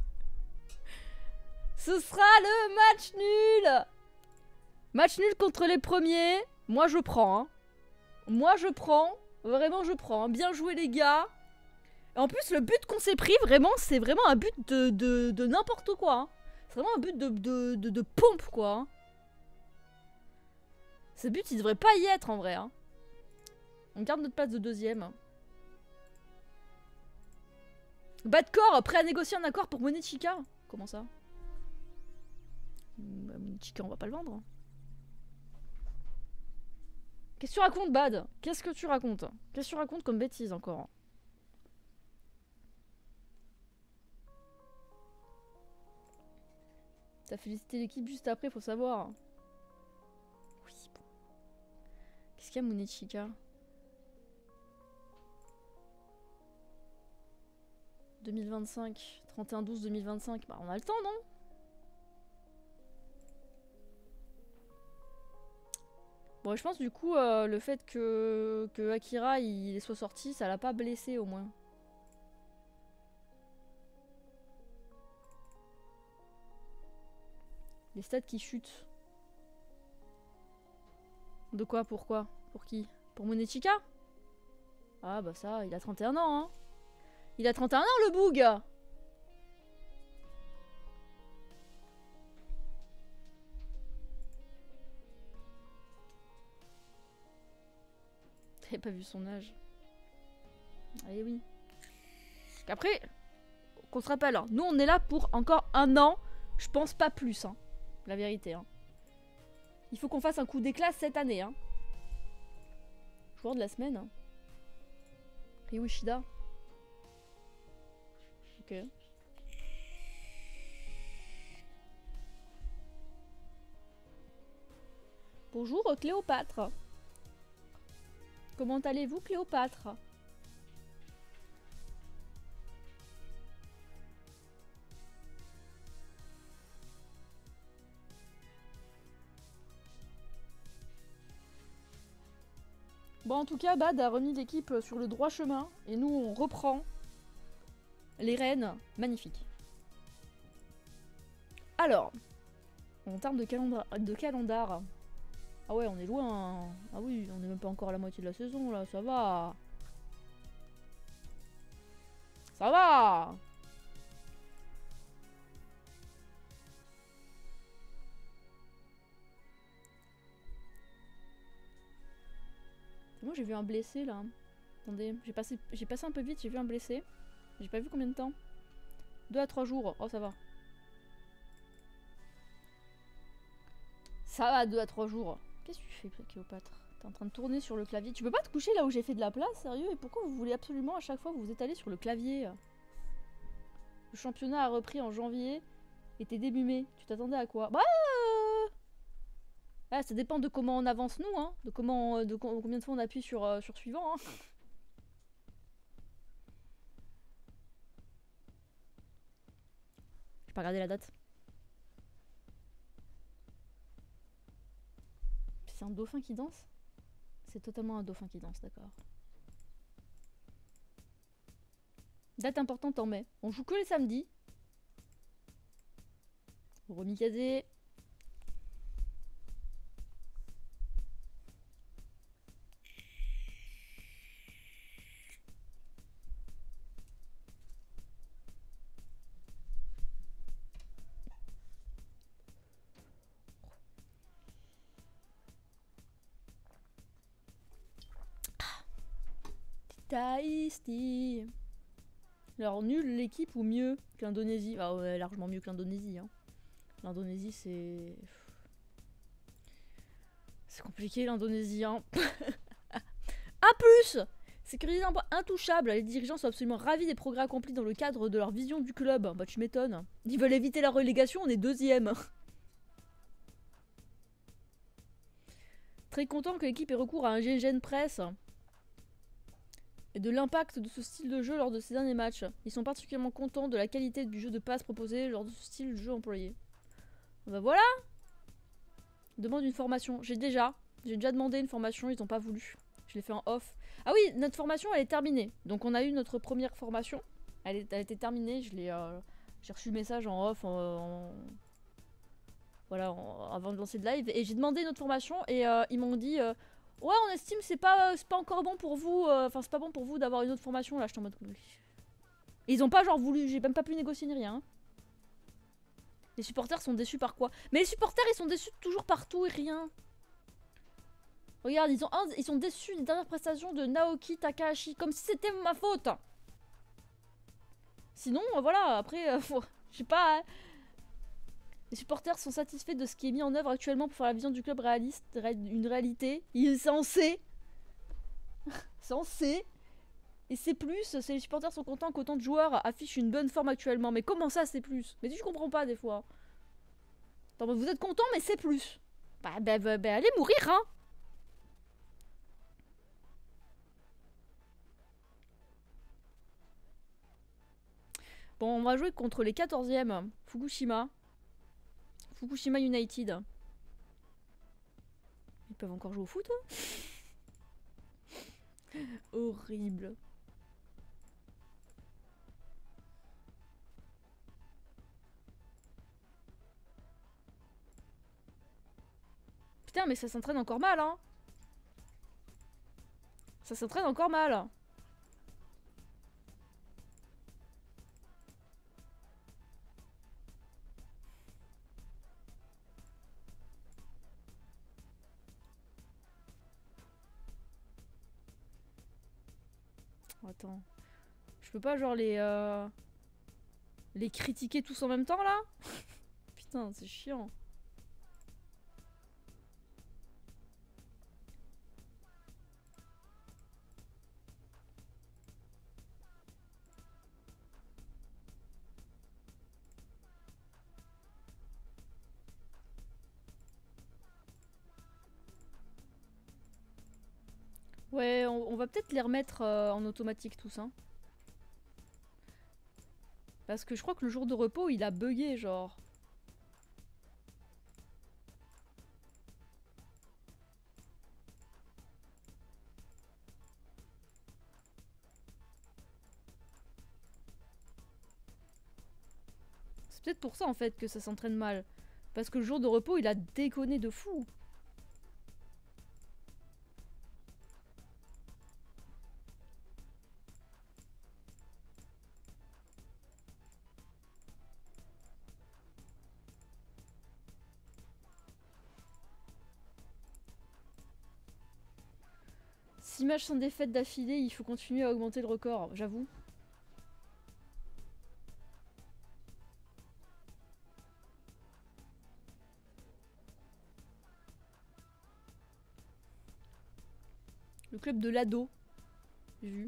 Ce sera le match nul. Match nul contre les premiers. Moi je prends. Hein. Moi je prends. Vraiment je prends. Bien joué les gars. Et en plus le but qu'on s'est pris, vraiment, c'est vraiment un but de n'importe quoi. Hein. C'est vraiment un but de pompe quoi. Hein. Ce but il devrait pas y être en vrai. Hein. On garde notre place de deuxième. Bas de corps, prêt à négocier un accord pour Monechika. Comment ça? Bah, Monechika on va pas le vendre. Qu'est-ce que tu racontes, Bad? Qu'est-ce que tu racontes? Qu'est-ce que tu racontes comme bêtise encore? T'as félicité l'équipe juste après, faut savoir. Oui, bon. Qu'est-ce qu'il y a, Monechika? 2025. 31-12-2025. Bah on a le temps, non? Bon, je pense du coup, le fait que Akira il soit sorti, ça l'a pas blessé au moins. Les stats qui chutent. De quoi? Pourquoi? Pour qui? Pour Monechika? Ah bah ça, il a 31 ans, hein. Il a 31 ans, le boug. T'avais pas vu son âge. Eh oui. Après, qu'on se rappelle, hein, nous on est là pour encore un an. Je pense pas plus, hein. La vérité, hein. Il faut qu'on fasse un coup d'éclat cette année, hein. Joueur de la semaine, hein. Ryu Ishida. Ok. Bonjour Cléopâtre. Comment allez-vous Cléopâtre? Bon, en tout cas, Bad a remis l'équipe sur le droit chemin. Et nous, on reprend les rênes. Magnifique. Alors, en termes de calendar... Ah ouais, on est loin. Ah oui, on est même pas encore à la moitié de la saison, là. Ça va. Ça va. Moi, j'ai vu un blessé, là. Attendez, j'ai passé un peu vite, j'ai vu un blessé. J'ai pas vu combien de temps. 2 à 3 jours. Oh, ça va. Ça va, 2 à 3 jours. Qu'est-ce que tu fais, Cléopâtre? T'es en train de tourner sur le clavier. Tu peux pas te coucher là où j'ai fait de la place, sérieux? Et pourquoi vous voulez absolument à chaque fois vous étaler sur le clavier? Le championnat a repris en janvier et t'es début mai. Tu t'attendais à quoi? Bah ah, ça dépend de comment on avance nous, hein. De combien de fois on appuie sur suivant, hein. J'ai pas regardé la date. C'est un dauphin qui danse? C'est totalement un dauphin qui danse, d'accord. Date importante en mai. On joue que les samedis. Remikazé. Tasty. Alors nul l'équipe ou mieux que l'Indonésie? Ah ouais, largement mieux que l'Indonésie, hein. L'Indonésie c'est... C'est compliqué l'Indonésie, hein. A plus, sécuriser un point intouchable. Les dirigeants sont absolument ravis des progrès accomplis dans le cadre de leur vision du club. Bah tu m'étonnes. Ils veulent éviter la relégation, on est 2ème. Très content que l'équipe ait recours à un GGN presse et de l'impact de ce style de jeu lors de ces derniers matchs. Ils sont particulièrement contents de la qualité du jeu de passe proposé lors de ce style de jeu employé. Bah voilà. Demande une formation. J'ai déjà demandé une formation, ils n'ont pas voulu. Je l'ai fait en off. Ah oui, notre formation elle est terminée. Donc on a eu notre première formation. Elle était terminée, j'ai reçu le message en off avant de lancer le live. Et j'ai demandé notre formation et ils m'ont dit ouais, on estime c'est pas encore bon pour vous. Enfin, c'est pas bon pour vous d'avoir une autre formation. Là, je suis en mode. Et ils ont pas genre voulu. J'ai même pas pu négocier ni rien. Les supporters sont déçus par quoi? Mais les supporters, ils sont déçus toujours par tout et rien. Regarde, ils sont déçus des dernières prestations de Naoki Takahashi. Comme si c'était ma faute. Sinon, voilà, après, je sais pas. Hein. Les supporters sont satisfaits de ce qui est mis en œuvre actuellement pour faire la vision du club réaliste, une réalité. Il est censé. Censé. Et c'est plus, c'est les supporters sont contents qu'autant de joueurs affichent une bonne forme actuellement. Mais comment ça, c'est plus? Mais je comprends pas des fois. Attends, vous êtes contents, mais c'est plus. Bah, allez mourir, hein. Bon, on va jouer contre les 14e. Fukushima. Fukushima United. Ils peuvent encore jouer au foot, eux. Horrible. Putain, mais ça s'entraîne encore mal, hein. Ça s'entraîne encore mal. Attends. Je peux pas genre les critiquer tous en même temps là? Putain, c'est chiant. Ouais, on va peut-être les remettre en automatique tous, hein. Parce que je crois que le jour de repos, il a bugué, genre. C'est peut-être pour ça, en fait, que ça s'entraîne mal. Parce que le jour de repos, il a déconné de fou. Six matchs sans défaite d'affilée, il faut continuer à augmenter le record, j'avoue. Le club de l'ado. J'ai vu.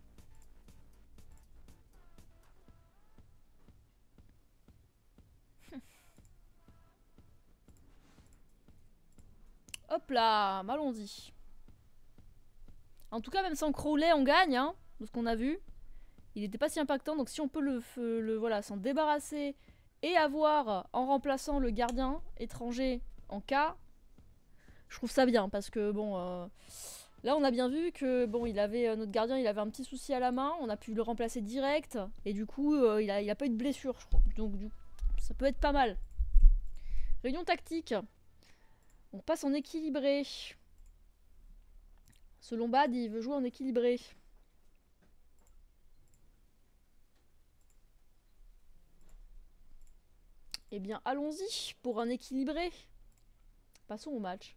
Hop là, allons-y. En tout cas, même sans Crowley, on gagne, hein, de ce qu'on a vu. Il n'était pas si impactant, donc si on peut voilà, s'en débarrasser et avoir en remplaçant le gardien étranger en cas, je trouve ça bien, parce que bon, là on a bien vu que bon, notre gardien, il avait un petit souci à la main, on a pu le remplacer direct, et du coup, il a pas eu de blessure, je crois. Donc ça peut être pas mal. Réunion tactique. On passe en équilibré. Selon Bad, il veut jouer en équilibré. Eh bien, allons-y pour un équilibré. Passons au match.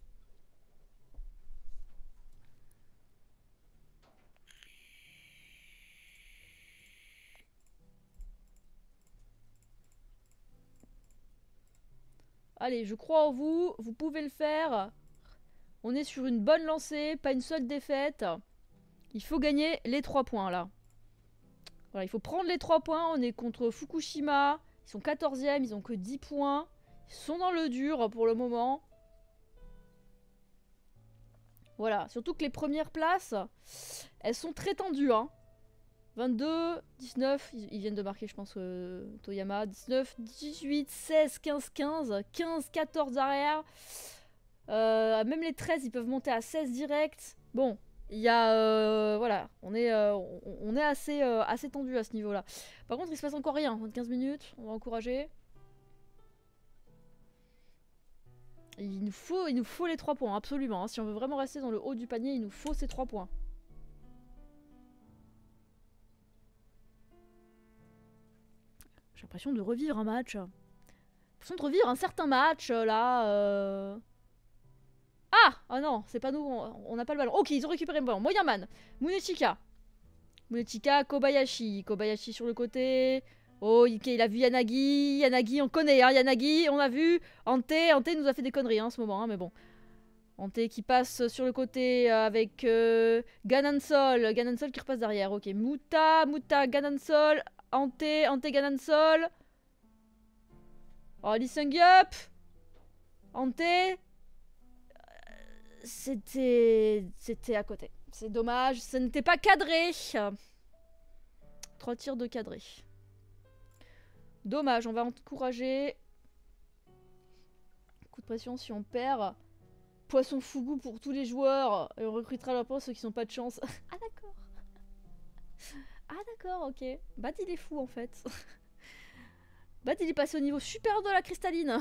Allez, je crois en vous. Vous pouvez le faire. On est sur une bonne lancée, pas une seule défaite. Il faut gagner les 3 points là. Voilà, il faut prendre les 3 points. On est contre Fukushima. Ils sont 14e, ils ont que 10 points. Ils sont dans le dur pour le moment. Voilà, surtout que les premières places, elles sont très tendues, hein. 22, 19, ils viennent de marquer, je pense, Toyama. 19, 18, 16, 15, 15, 15, 14 derrière. Même les 13, ils peuvent monter à 16 direct. Bon, il y a... voilà, on est assez tendu à ce niveau-là. Par contre, il se passe encore rien. 15 minutes, on va encourager. Il nous faut les 3 points, absolument. Hein. Si on veut vraiment rester dans le haut du panier, il nous faut ces 3 points. J'ai l'impression de revivre un match. J'ai l'impression de revivre un certain match, là. Ah! Oh non, c'est pas nous, on n'a pas le ballon. Ok, ils ont récupéré le ballon. Moyaman, Munechika. Munechika, Kobayashi. Kobayashi sur le côté. Oh, ok, il a vu Yanagi. Yanagi, on connaît, hein, Yanagi, on a vu. Ante nous a fait des conneries, hein, en ce moment, hein, mais bon. Ante qui passe sur le côté avec Ganansol. Ganansol qui repasse derrière. Ok, Muta, Ganansol. Ante, Ganansol. Oh, Lee Seung-yup. Ante. C'était à côté. C'est dommage, ce n'était pas cadré. 3 tirs de cadré. Dommage, on va encourager. Coup de pression si on perd. Poisson fougou pour tous les joueurs. Et on recrutera leur part ceux qui n'ont pas de chance. Ah d'accord. Ah d'accord, ok. Bat il est fou en fait. Bat il est passé au niveau supérieur de la cristalline.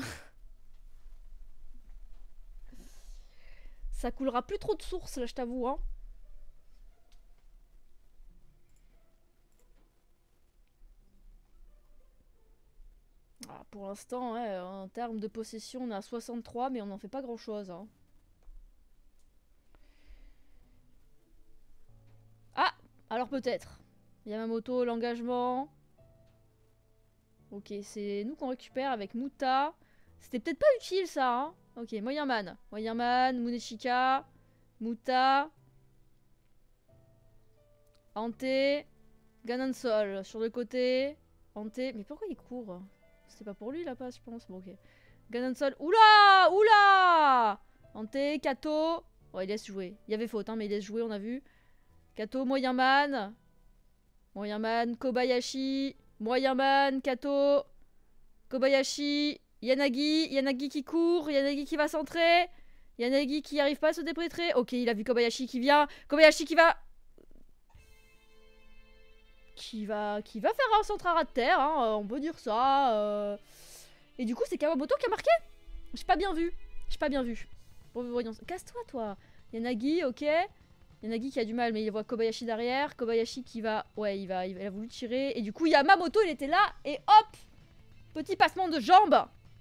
Ça coulera plus trop de sources là, je t'avoue. Hein. Ah, pour l'instant, ouais, en termes de possession, on est à 63, mais on n'en fait pas grand chose. Hein. Ah, alors peut-être. Yamamoto, l'engagement. Ok, c'est nous qu'on récupère avec Muta. C'était peut-être pas utile ça. Hein. Ok, Moyenman. Moyenman, Munechika, Muta, Ante, Ganansol sur le côté. Ante, mais pourquoi il court? C'était pas pour lui la passe, je pense. Bon, ok. Ganansol, oula, oula. Ante, Kato. Oh, il laisse jouer. Il y avait faute, hein, mais il laisse jouer, on a vu. Kato, Moyenman. Moyenman, Kobayashi. Moyenman, Kato. Kobayashi. Yanagi. Yanagi qui court. Yanagi qui va centrer. Yanagi qui arrive pas à se déprétrer. Ok, il a vu Kobayashi qui vient. Kobayashi qui va... Qui va faire un centre à ras de terre, hein, on peut dire ça. Et du coup, c'est Kawamoto qui a marqué. J'ai pas bien vu. J'ai pas bien vu. Bon, voyons. Casse-toi, toi. Yanagi, ok. Yanagi qui a du mal, mais il voit Kobayashi derrière. Kobayashi qui va... Ouais, il a voulu tirer. Et du coup, Yamamoto, il était là. Et hop, petit passement de jambes.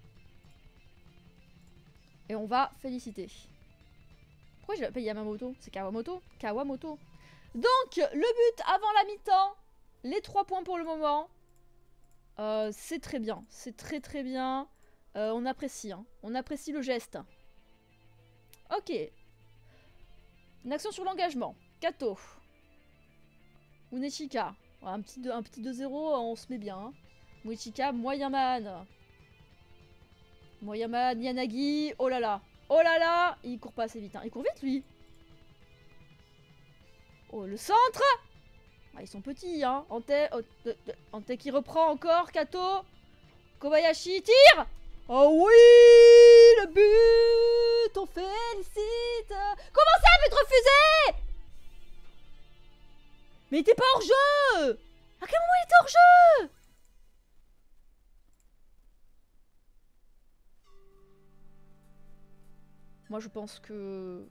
Et on va féliciter. Pourquoi je l'appelle Yamamoto? C'est Kawamoto. Kawamoto. Donc, le but avant la mi-temps. Les 3 points pour le moment. C'est très bien. C'est très très bien. On apprécie. Hein. On apprécie le geste. Ok. Une action sur l'engagement. Kato. Munechika. Un petit 2-0, on se met bien. Hein. Munechika, Moyenman. Moyenman, Yanagi. Oh là là. Oh là là. Il court pas assez vite. Hein. Il court vite, lui. Oh, le centre. Ah, ils sont petits, hein. Ante qui reprend encore. Kato. Kobayashi tire. Oh oui, le but. On félicite. Comment ça, but refusé? Mais il était pas hors jeu. À quel moment il était hors jeu? Moi, je pense que...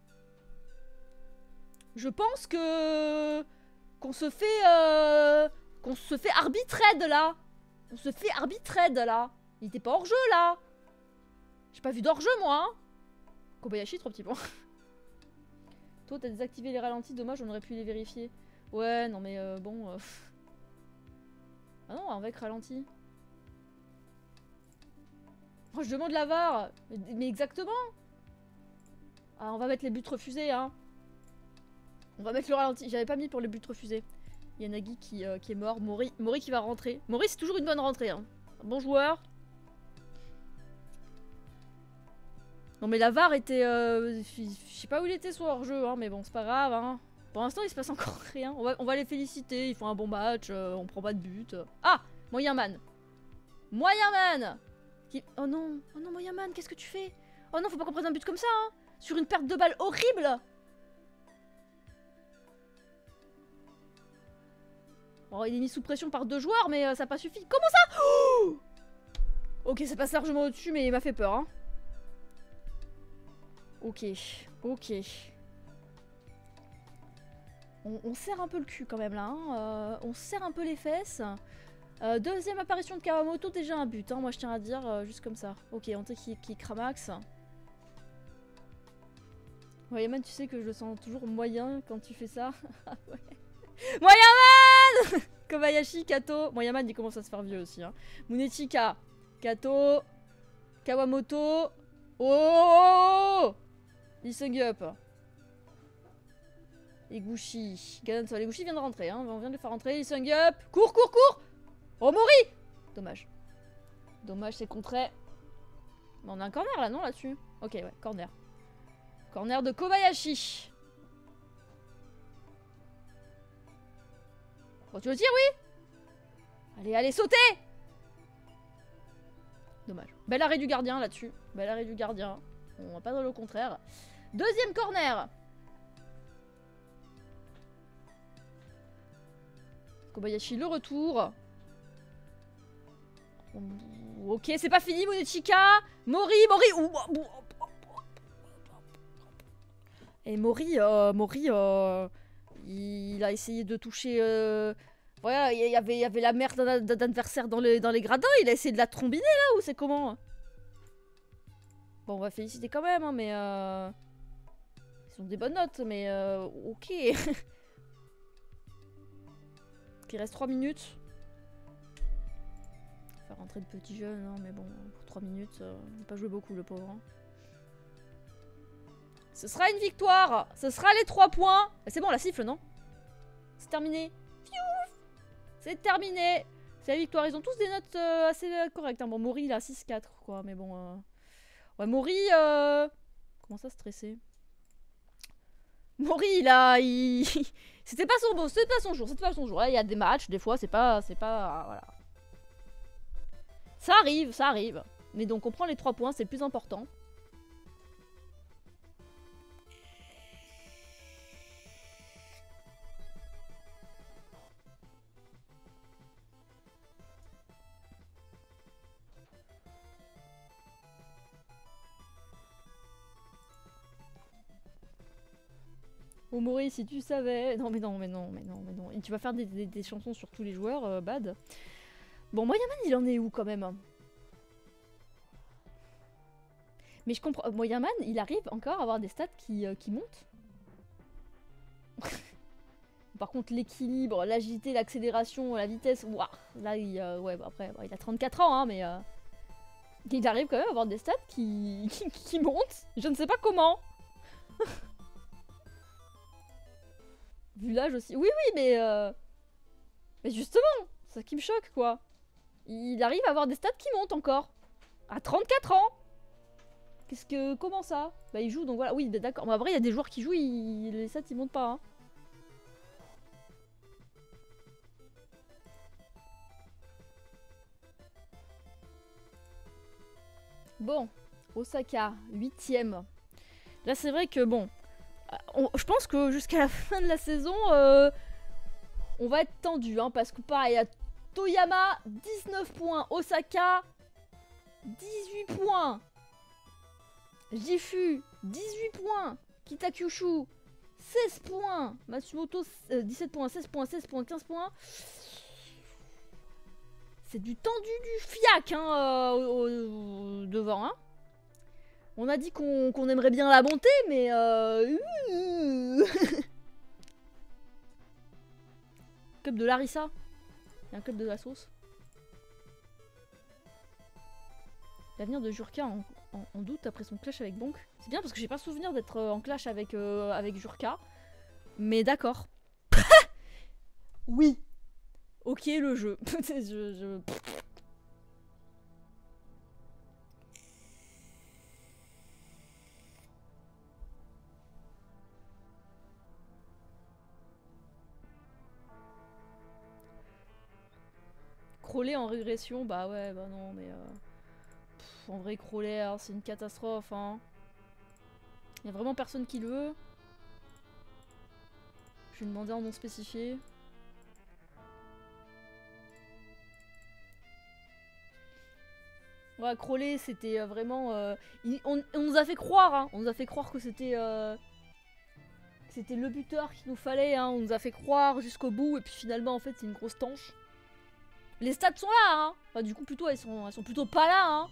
Qu'on se fait arbitrer de là. On se fait arbitrer de là. Il était pas hors jeu là. J'ai pas vu d'hors jeu moi. Hein. Kobayashi, trop petit bon. Toi, t'as désactivé les ralentis. Dommage, on aurait pu les vérifier. Ouais, non mais bon. Ah non, avec ralenti. Oh, je demande la VAR. Mais exactement. Ah, on va mettre les buts refusés, hein. On va mettre le ralenti. J'avais pas mis pour les buts refusés. Yanagi qui est mort. Mori qui va rentrer. Mori, c'est toujours une bonne rentrée. Hein. Un bon joueur. Non, mais la VAR était... je sais pas où il était, soit hors jeu. Hein, mais bon, c'est pas grave. Hein. Pour l'instant, il se passe encore rien. On va les féliciter. Ils font un bon match. On prend pas de but. Ah, Moyenman. Moyenman qui... Oh non, Moyenman, qu'est-ce que tu fais? Oh non, faut pas qu'on prenne un but comme ça. Hein. Sur une perte de balle horrible. Oh, il est mis sous pression par 2 joueurs, mais ça n'a pas suffi. Comment ça? Oh, ok, ça passe largement au-dessus, mais il m'a fait peur. Hein. Ok, ok. On serre un peu le cul quand même là. Hein. On serre un peu les fesses. Deuxième apparition de Kawamoto, déjà un but. Hein, moi je tiens à dire, juste comme ça. Ok, on qui cramax. Ouais, Yaman, tu sais que je le sens toujours moyen quand tu fais ça. Ouais. Moyenman. Kobayashi, Kato. Moyenman, il commence à se faire vieux aussi. Hein. Munechika, Kato, Kawamoto. Oh, Lee Seung-yup. Eguchi. Eguchi vient de rentrer. Hein. On vient de le faire rentrer. Lee Seung-yup. Cours, cours, cours. Oh, Mori. Dommage. Dommage, c'est contré. Mais on a un corner là, non, là-dessus? Ok, ouais, corner. Corner de Kobayashi. Bon, tu veux le dire, oui? Allez, allez, sautez! Dommage. Bel arrêt du gardien là-dessus. Bel arrêt du gardien. On va pas dans le contraire. Deuxième corner. Kobayashi le retour. Ok, c'est pas fini, Monechika. Mori. Et Mori, il a essayé de toucher. Voilà, il y avait la merde d'adversaire dans les gradins. Il a essayé de la trombiner là ou c'est comment? Bon, on va féliciter quand même, hein, mais ils ont des bonnes notes, mais ok. Il reste 3 minutes. Faire rentrer de petits jeunes, hein, mais bon, pour 3 minutes, il n'a pas joué beaucoup le pauvre. Hein. Ce sera une victoire. Ce sera les 3 points. C'est bon, la siffle, non? C'est terminé. C'est terminé. C'est la victoire. Ils ont tous des notes assez correctes. Hein. Bon, Mori, il a 6-4, quoi. Mais bon... Ouais, Mori... Comment ça, stressé? Mori, c'était pas son jour. C'était pas son jour. Là, il y a des matchs, des fois, c'est pas... Voilà. Ça arrive. Mais donc, on prend les 3 points, c'est le plus important. Omori, si tu savais... Non. Et tu vas faire des chansons sur tous les joueurs, bad. Bon, Moyaman, il en est où, quand même? Mais je comprends... Moyaman, il arrive encore à avoir des stats qui montent. Par contre, l'équilibre, l'agilité, l'accélération, la vitesse... Waouh. Là, ouais, bah, après, bah, il a 34 ans, hein, mais... Il arrive quand même à avoir des stats qui montent. Je ne sais pas comment. Vu l'âge aussi. Oui, mais... Mais justement, c'est ça qui me choque, quoi. Il arrive à avoir des stats qui montent encore. À 34 ans. Comment ça? Bah, il joue, donc voilà. Oui, bah, d'accord. Mais après, il y a des joueurs qui jouent, les stats, ils montent pas, hein. Bon. Osaka, 8ème. Là, c'est vrai que, bon... je pense que jusqu'à la fin de la saison, on va être tendu, hein, parce que pareil, il y a Toyama, 19 points, Osaka, 18 points, Gifu, 18 points, Kitakyushu, 16 points, Matsumoto, 17 points, 16 points, 16 points, 15 points. C'est du tendu du fiac, hein, devant, hein. On a dit qu'on aimerait bien la monter, mais... Club de Larissa. Il y a un club de la sauce. L'avenir de Jurka en doute après son clash avec Bonk. C'est bien parce que j'ai pas souvenir d'être en clash avec Jurka. Mais d'accord. Oui. Ok, le jeu. Crowley en régression, bah ouais, bah non, mais... en vrai, Crowley, c'est une catastrophe, hein. Y a vraiment personne qui le veut. Je vais demander en non spécifié. Ouais, Crowley, c'était vraiment... on nous a fait croire, hein. On nous a fait croire que c'était le buteur qu'il nous fallait, hein. On nous a fait croire jusqu'au bout, et puis finalement, en fait, c'est une grosse tanche. Les stats sont là, hein. Enfin, du coup, plutôt, elles sont plutôt pas là, hein.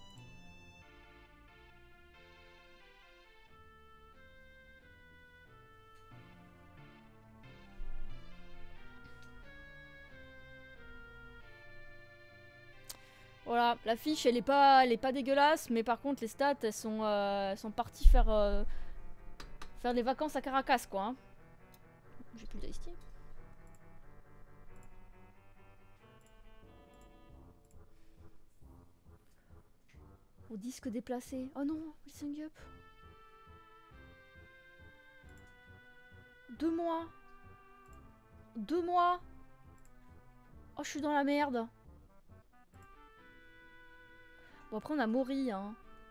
Voilà, la fiche, elle est pas dégueulasse, mais par contre, les stats, elles sont parties faire les vacances à Caracas, quoi. Hein. J'ai plus d'ice. Au disque déplacé. Oh non, Listen Up. 2 mois. 2 mois. Oh, je suis dans la merde. Bon, après, on a Mori, hein.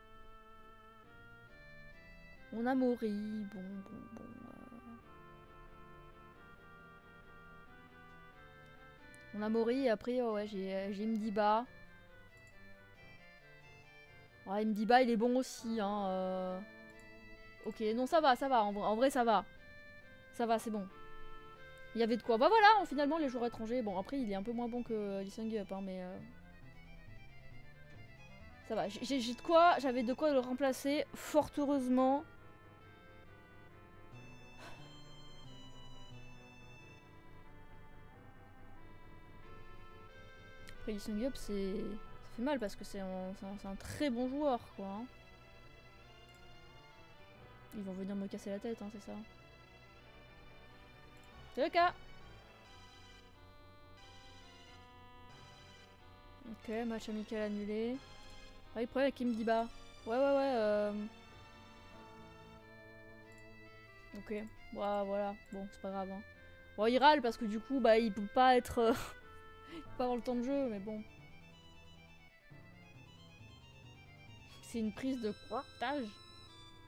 On a Mori. Bon. On a Mori et après, ouais, j'ai Mdiba. Ouais, Mdiba, il est bon aussi, hein. Ok, non, ça va. En vrai, ça va. Ça va, c'est bon. Il y avait de quoi. Bah voilà, finalement, les joueurs étrangers. Bon, après, il est un peu moins bon que Lee Seung-yup, hein, mais... Ça va, j'ai de quoi, j'avais de quoi le remplacer, fort heureusement. Après, Lee Seung-yup, ça fait mal parce que c'est un très bon joueur, quoi. Hein. Ils vont venir me casser la tête, hein, c'est ça. C'est le cas. Ok, match amical annulé. Ah, il problème avec Mdiba. Ouais. Ok, ouais, voilà. Bon, c'est pas grave. Hein. Bon, il râle parce que du coup, bah, il peut pas être... il peut pas avoir le temps de jeu, mais bon. C'est une prise de courtage. Quoi ?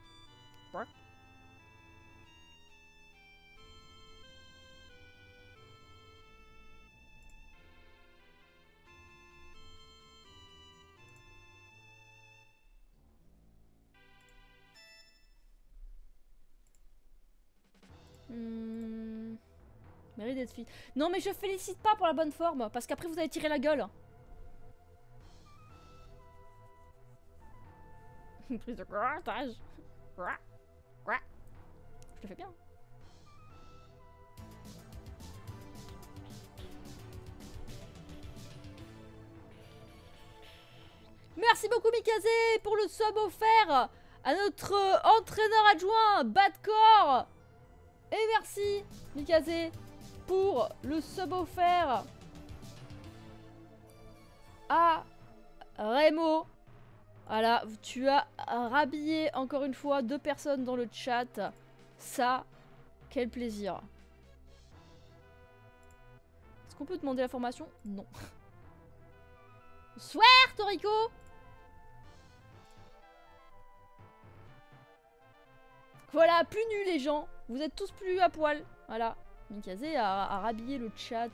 Mérite d'être fille. Non mais je félicite pas pour la bonne forme, parce qu'après vous allez tirer la gueule. Une prise de courtage. Je le fais bien. Merci beaucoup Mikazé pour le sub offert à notre entraîneur adjoint Badcore. Et merci Mikazé pour le sub offert à Remo. Voilà, tu as rhabillé encore une fois 2 personnes dans le chat. Ça, quel plaisir. Est-ce qu'on peut demander la formation? Non. Bonsoir Toriko. Voilà, plus nus les gens. Vous êtes tous plus à poil. Voilà. Mikazé a rhabillé le chat.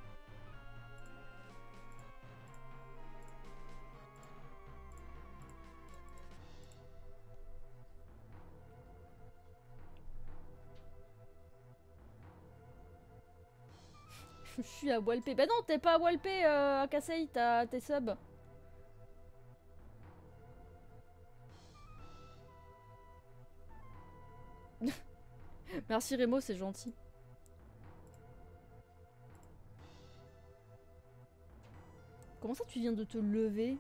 Je suis à Walpé. Bah non, t'es pas à Walpé, à Kasei, t'as tes subs. Merci Remo, c'est gentil. Comment ça tu viens de te lever?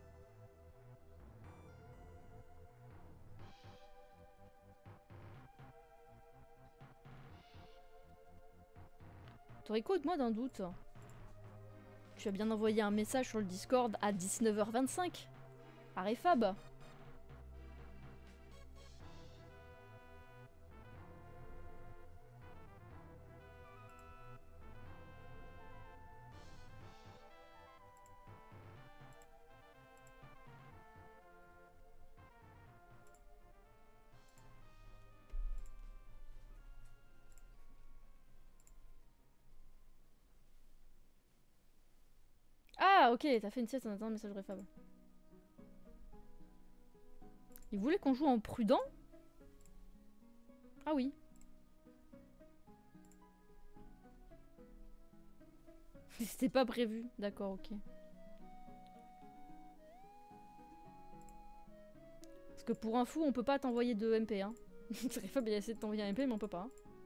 Toriko, moi d'un doute. Tu as bien envoyé un message sur le Discord à 19h25 à Refab. Ah ok, t'as fait une sieste en attendant le message Refab. Il voulait qu'on joue en prudent? Ah oui. C'était pas prévu, d'accord, ok. Parce que pour un fou, on peut pas t'envoyer de MP, hein. Refab il a essayé de t'envoyer un MP, mais on peut pas. Hein.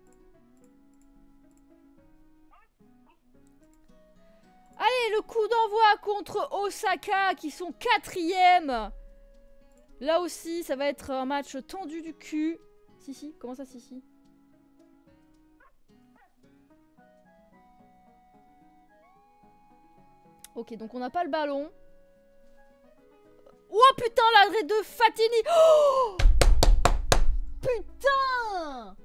Allez, le coup d'envoi contre Osaka, qui sont 4ème. Là aussi, ça va être un match tendu du cul. Si, comment ça, si? Ok, donc on n'a pas le ballon. Oh putain, l'arrêt de Fatini. Oh putain.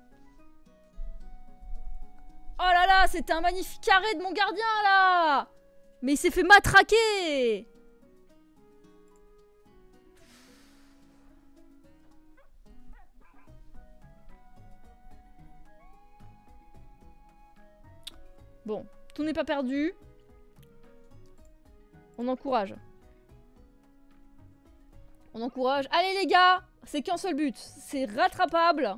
Oh là là, c'était un magnifique arrêt de mon gardien là. Mais il s'est fait matraquer. Bon, tout n'est pas perdu. On encourage. On encourage. Allez les gars, c'est qu'un seul but. C'est rattrapable.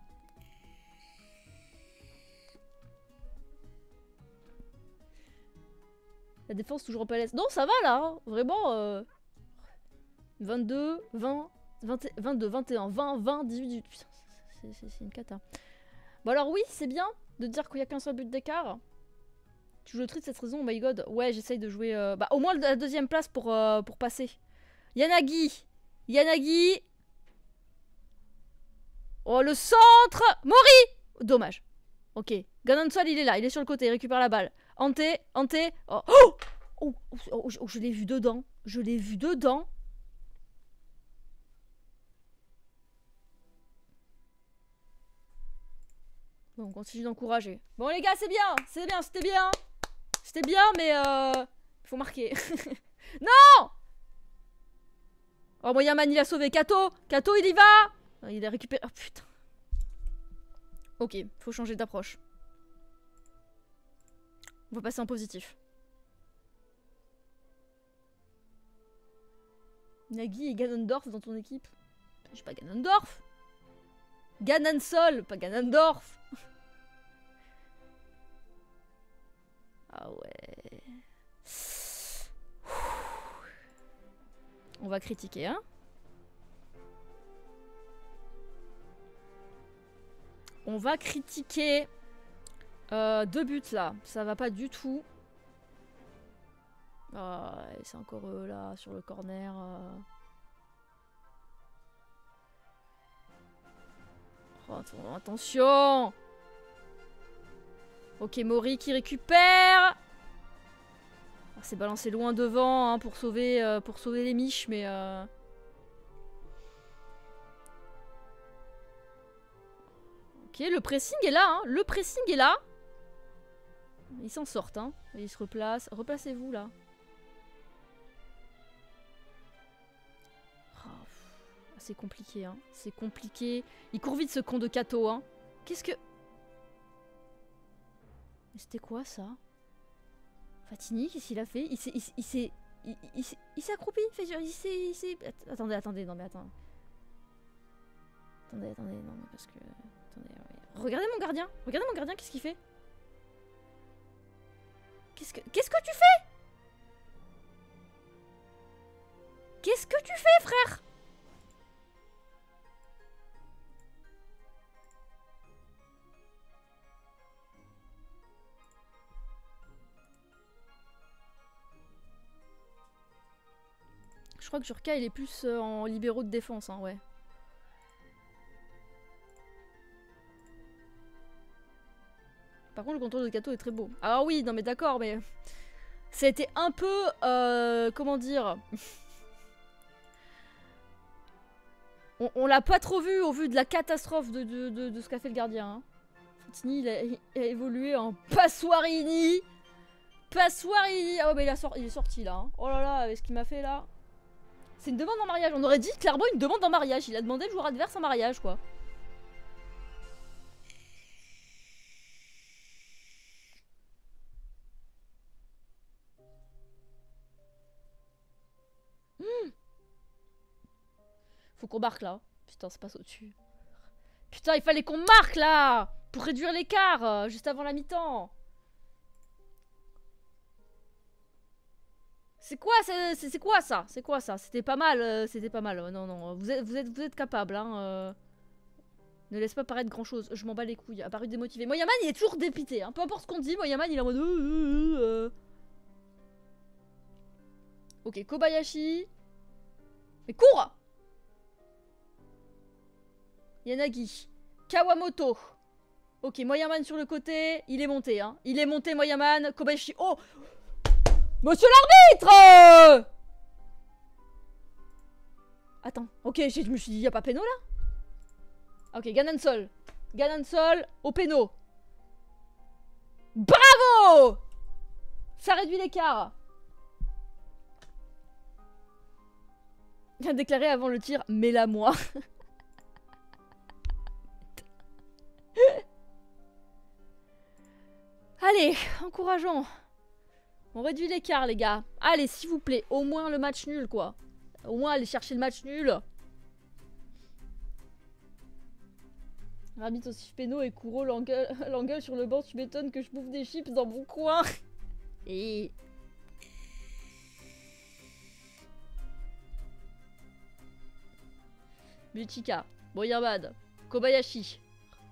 La défense toujours en palette. Non, ça va là. Hein. Vraiment. 22, 20, 22, 21, 20, 20, 18, 18. Putain, c'est une cata. Bon alors oui, c'est bien de dire qu'il n'y a qu'un seul but d'écart. Tu joues le tri de cette saison, oh my god. Ouais, j'essaye de jouer... Bah au moins la deuxième place pour passer. Yanagi. Yanagi. Oh, le centre. Mori. Dommage. Ok. Ganansol, il est là. Il est sur le côté. Il récupère la balle. Ante. Ante. Oh. Oh, oh, oh, oh, je l'ai vu dedans. Je l'ai vu dedans. Bon, on continue d'encourager. Bon les gars, c'est bien. C'est bien, c'était bien. C'était bien, mais faut marquer. Non. Oh, Moyaman, il a sauvé Kato. Kato, il y va. Il a récupéré... Oh, putain. Ok, faut changer d'approche. On va passer en positif. Nagi et Ganondorf dans ton équipe. J'ai pas Ganondorf. Ganansol, pas Ganondorf. Ah ouais. On va critiquer, hein. On va critiquer 2 buts là. Ça va pas du tout. Ah, c'est encore eux là sur le corner. Oh, attention. Ok, Mori qui récupère. C'est balancé loin devant hein, pour sauver les miches, mais... Ok, le pressing est là, hein. Le pressing est là. Ils s'en sortent, hein. Ils se replacent. Replacez-vous, là. Oh, c'est compliqué, hein. C'est compliqué. Il court vite, ce con de Kato, hein. Qu'est-ce que... C'était quoi, ça? Fatini, qu'est-ce qu'il a fait? Il s'est accroupi. Il s'est... Attendez, attendez, non mais attends. Attendez, attendez, non mais parce que... Attendez, ouais. Regardez mon gardien, qu'est-ce qu'il fait? Qu'est-ce que tu fais? Qu'est-ce que tu fais, frère? Je crois que Jurka il est plus en libéraux de défense, hein, ouais. Par contre le contrôle de Kato est très beau. Ah oui, non mais d'accord, mais... Ça a été un peu... comment dire... on l'a pas trop vu au vu de la catastrophe de ce qu'a fait le gardien. Hein. Fatini il a évolué en Passoirini. Passoirini. Ah ouais mais il est sorti là. Hein. Oh là là, avec ce qu'il m'a fait là. C'est une demande en mariage. On aurait dit clairement une demande en mariage. Il a demandé le joueur adverse en mariage, quoi. Faut qu'on marque là. Putain, ça passe au-dessus. Putain, il fallait qu'on marque là pour réduire l'écart juste avant la mi-temps. C'est quoi ça? C'est quoi ça? C'était pas mal, c'était pas mal. Non, non, vous êtes capable, hein. Ne laisse pas paraître grand chose. Je m'en bats les couilles. Apparu démotivé. Moyaman, il est toujours dépité. Hein. Peu importe ce qu'on dit, Moyaman, il est en mode. Ok, Kobayashi. Mais cours! Yanagi. Kawamoto. Ok, Moyaman sur le côté. Il est monté, hein. Il est monté, Moyaman. Kobayashi. Oh! Monsieur l'arbitre! Attends. Ok, je me suis dit, y a pas péno là? Ok, Ganansol. Ganansol au péno. Bravo! Ça réduit l'écart. Il a déclaré avant le tir, mets-la moi. Allez. encourageant. On réduit l'écart, les gars. Allez, s'il vous plaît, au moins le match nul, quoi. Au moins, aller chercher le match nul. Rabbit aussi péno et Kuro l'engueule sur le banc. Tu m'étonnes que je bouffe des chips dans mon coin. Et... Buchika, Boyarbad, Kobayashi.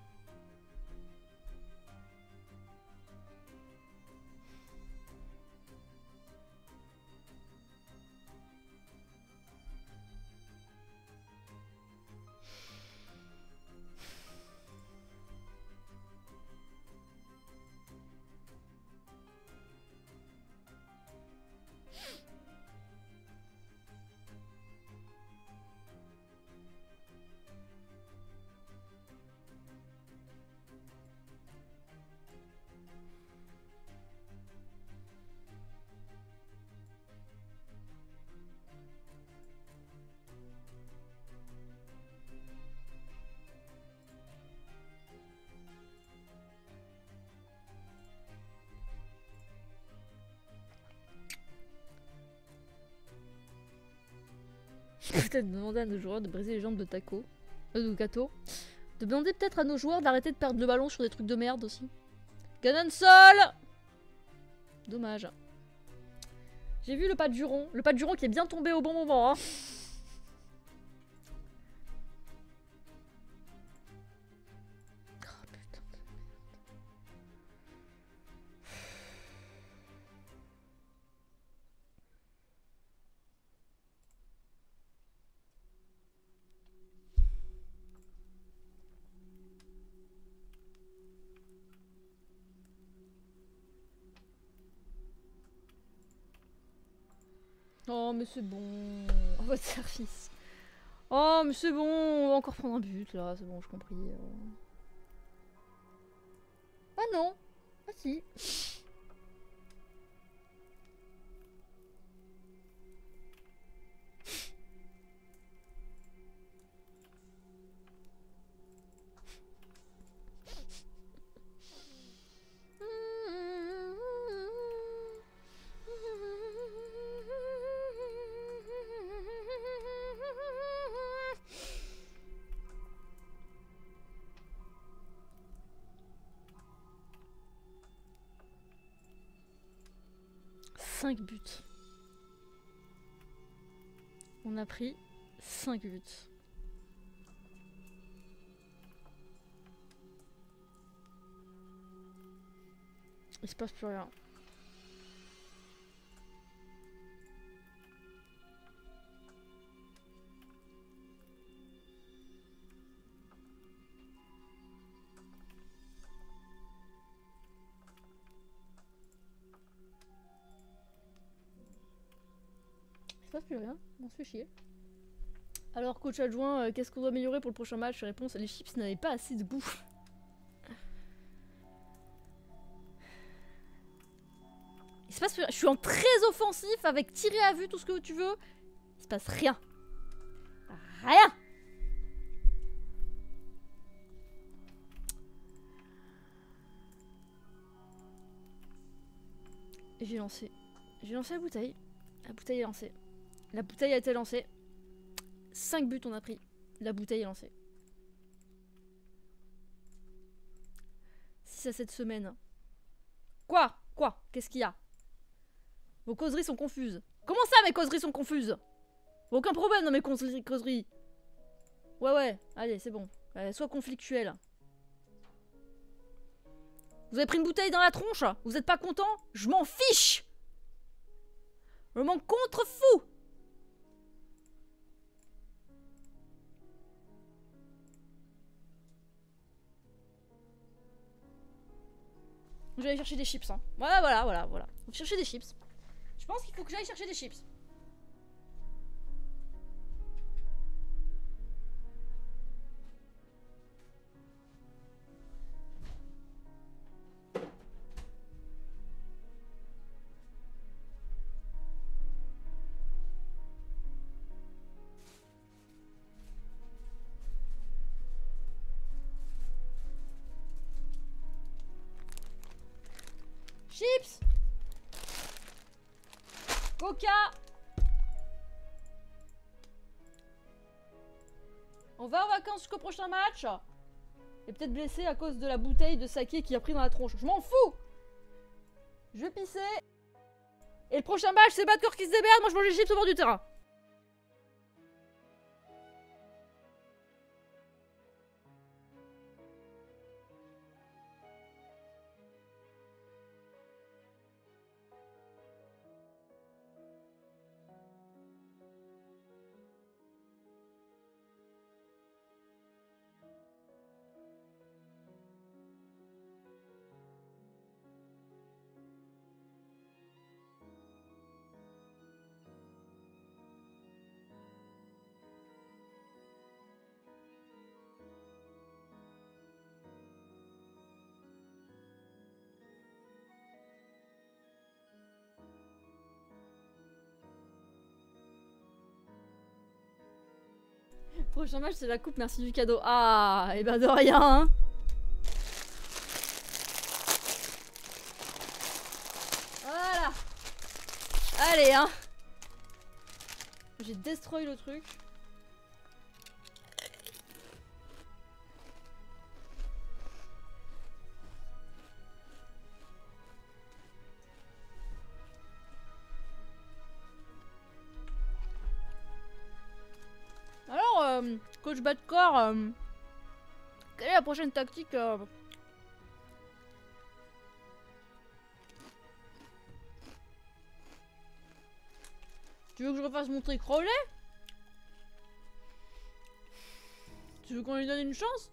Peut-être demander à nos joueurs de briser les jambes de Taco. De Kato. De demander peut-être à nos joueurs d'arrêter de perdre le ballon sur des trucs de merde aussi. Ganon sol. Dommage. J'ai vu le pas de Juron. Le pas de Juron qui est bien tombé au bon moment. Hein. Oh putain. Oh mais c'est bon, à votre service. Oh mais c'est bon, on va encore prendre un but là, c'est bon, j'ai compris. Ah non, ah si. Buts. On a pris 5 buts. Il se passe plus rien. Plus rien, on se fait chier. Alors coach adjoint, qu'est-ce qu'on doit améliorer pour le prochain match? Réponse, les chips n'avaient pas assez de goût. Il se passe plus rien. Je suis en très offensif avec tirer à vue, tout ce que tu veux. Il se passe rien. Rien. J'ai lancé. J'ai lancé la bouteille. La bouteille est lancée. La bouteille a été lancée. 5 buts on a pris. La bouteille est lancée. 6 à 7 semaines. Quoi? Qu'est-ce qu'il y a? Vos causeries sont confuses. Comment ça mes causeries sont confuses? Aucun problème dans mes causeries. Ouais, allez c'est bon. Sois conflictuel. Vous avez pris une bouteille dans la tronche? Vous êtes pas content? Je m'en fiche. Je m'en contrefous. Je vais aller chercher des chips. Hein. Voilà. Chercher des chips. Je pense qu'il faut que j'aille chercher des chips. Chips. Coca. On va en vacances jusqu'au prochain match. Et peut-être blessé à cause de la bouteille de saké qui a pris dans la tronche. Je m'en fous. Je vais pisser. Et le prochain match, c'est Badcore qui se démerde. Moi, je mange des chips au bord du terrain. Prochain match, c'est la coupe, merci du cadeau. Ah, et bah de rien, hein. Voilà. Allez, hein. J'ai destroy le truc. Alors, coach Badcore, quelle est la prochaine tactique Tu veux que je refasse mon trick relais? Tu veux qu'on lui donne une chance?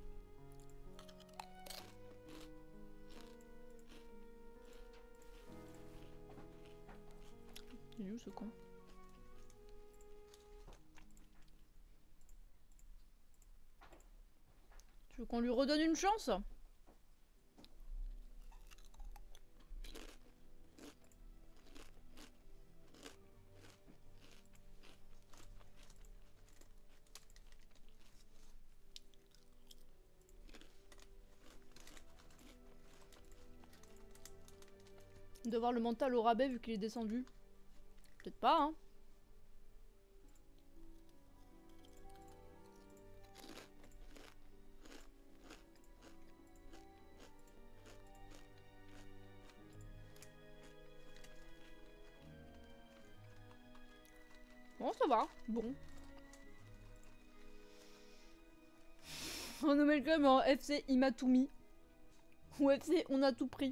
Il est où ce con? Tu veux qu'on lui redonne une chance? De voir le mental au rabais vu qu'il est descendu. Peut-être pas, hein. Bon, ça va. Bon. On nous met quand même en FC Imatumi. Ou FC on a tout pris.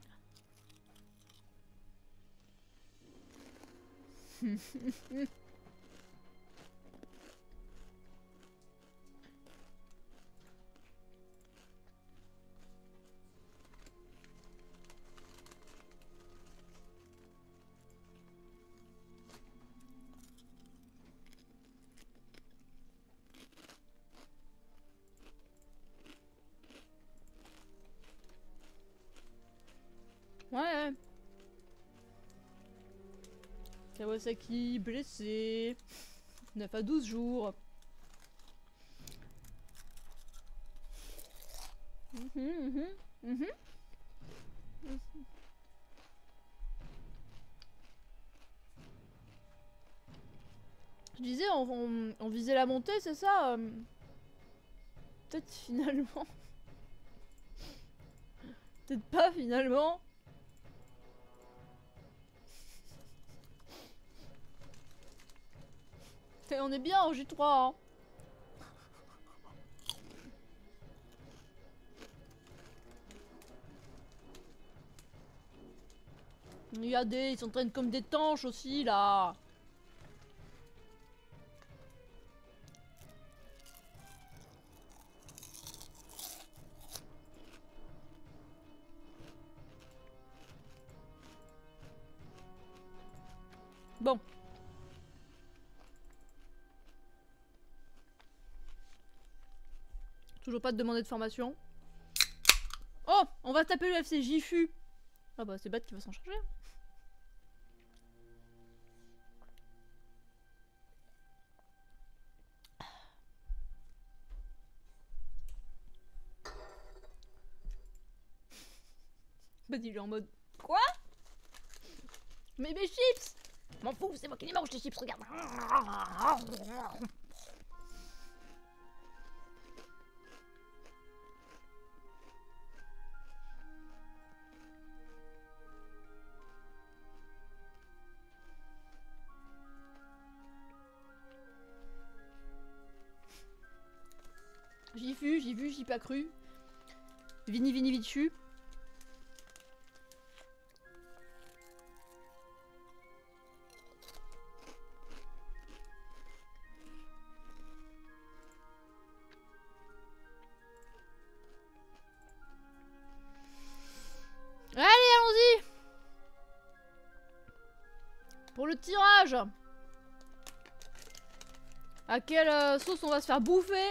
Ouais. Kawasaki blessé. 9 à 12 jours. Je disais, on visait la montée, c'est ça peut-être finalement. Peut-être pas finalement. Et on est bien en J3, hein. Regardez, ils s'entraînent comme des tanches aussi, là. Bon. Toujours pas de demander de formation. Oh, on va taper le FC Jifu. Ah bah c'est Bat qui va s'en charger. Bat il est en mode quoi? Mais mes chips! M'en fous, c'est moi qui les mange tes chips, regarde! J'y fus, j'y vu, j'y pas cru. Vini vini vitu. Allez, allons-y. Pour le tirage. À quelle sauce on va se faire bouffer?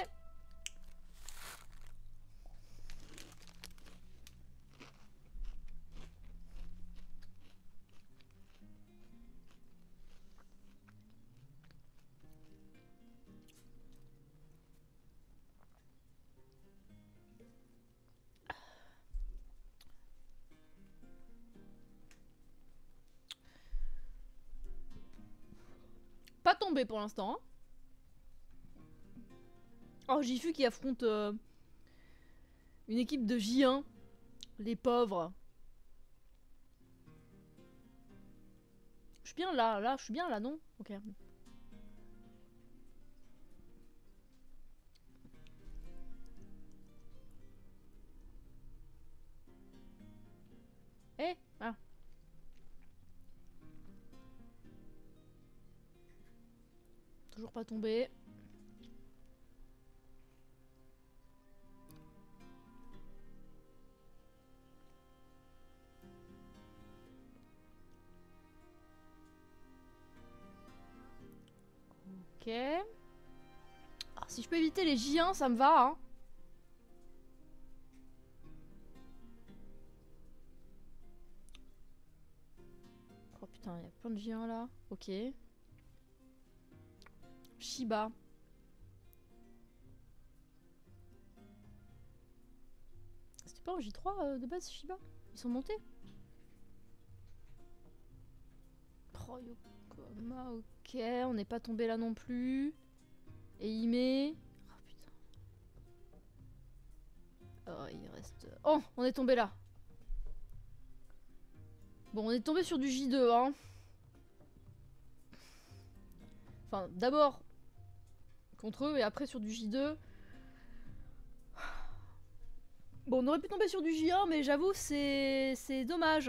Pas tombé pour l'instant. Hein. Oh, Jifu qui affronte une équipe de J1. Les pauvres. Je suis bien là, je suis bien là, non? Ok. Eh, ah. Toujours pas tombé. Ok. Ah, si je peux éviter les J1, ça me va, hein. Oh putain, il y a plein de J1 là. Ok. Shiba. C'était pas en J3 de base, Shiba? Ils sont montés? Oh, Yokoma, ok. On n'est pas tombé là non plus. Et Ime. Oh putain. Oh, il reste... Oh, on est tombé là. Bon, on est tombé sur du J2, hein. Enfin, d'abord contre eux et après sur du J2. Bon, on aurait pu tomber sur du J1, mais j'avoue, c'est dommage.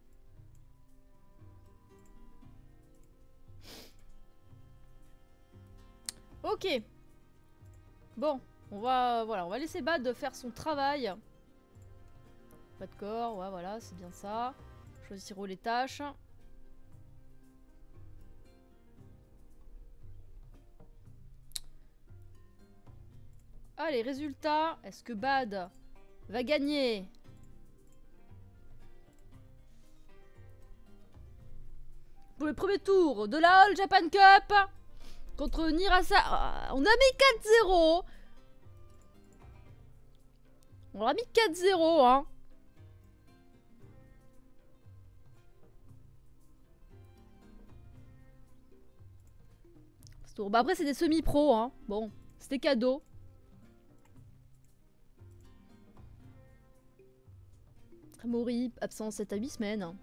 Ok. Bon, voilà, on va laisser Bad faire son travail. Pas de corps, ouais, voilà, c'est bien ça. Choisir les tâches. Allez, résultat. Est-ce que Bad va gagner? Pour le premier tour de la All Japan Cup contre Nirasa. On a mis 4-0. On a mis 4-0, hein. Bah après, c'est des semi-pro, hein. Bon, c'était cadeau. Mori, absent 7 à 8 semaines.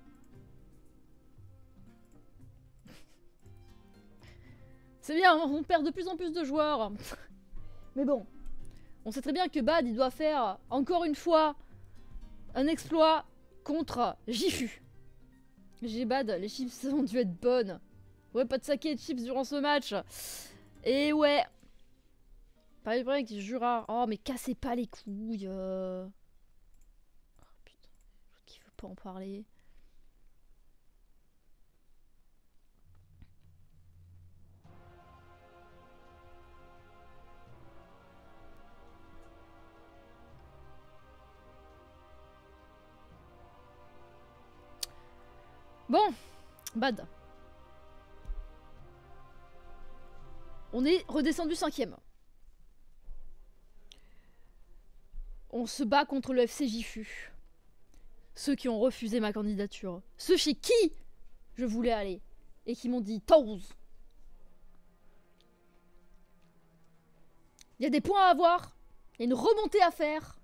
C'est bien, on perd de plus en plus de joueurs. Mais bon, on sait très bien que Bad, il doit faire, encore une fois, un exploit contre Jifu. J'ai Bad, les chips ont dû être bonnes. Ouais, pas de saké et de chips durant ce match. Et ouais. Pas les problèmes avec Jura. Oh, mais cassez pas les couilles. Oh putain, qui veut pas en parler. Bon, Bad. On est redescendu 5ème. On se bat contre le FC Jifu. Ceux qui ont refusé ma candidature. Ceux chez qui je voulais aller. Et qui m'ont dit Toulouse. Il y a des points à avoir. Il y a une remontée à faire.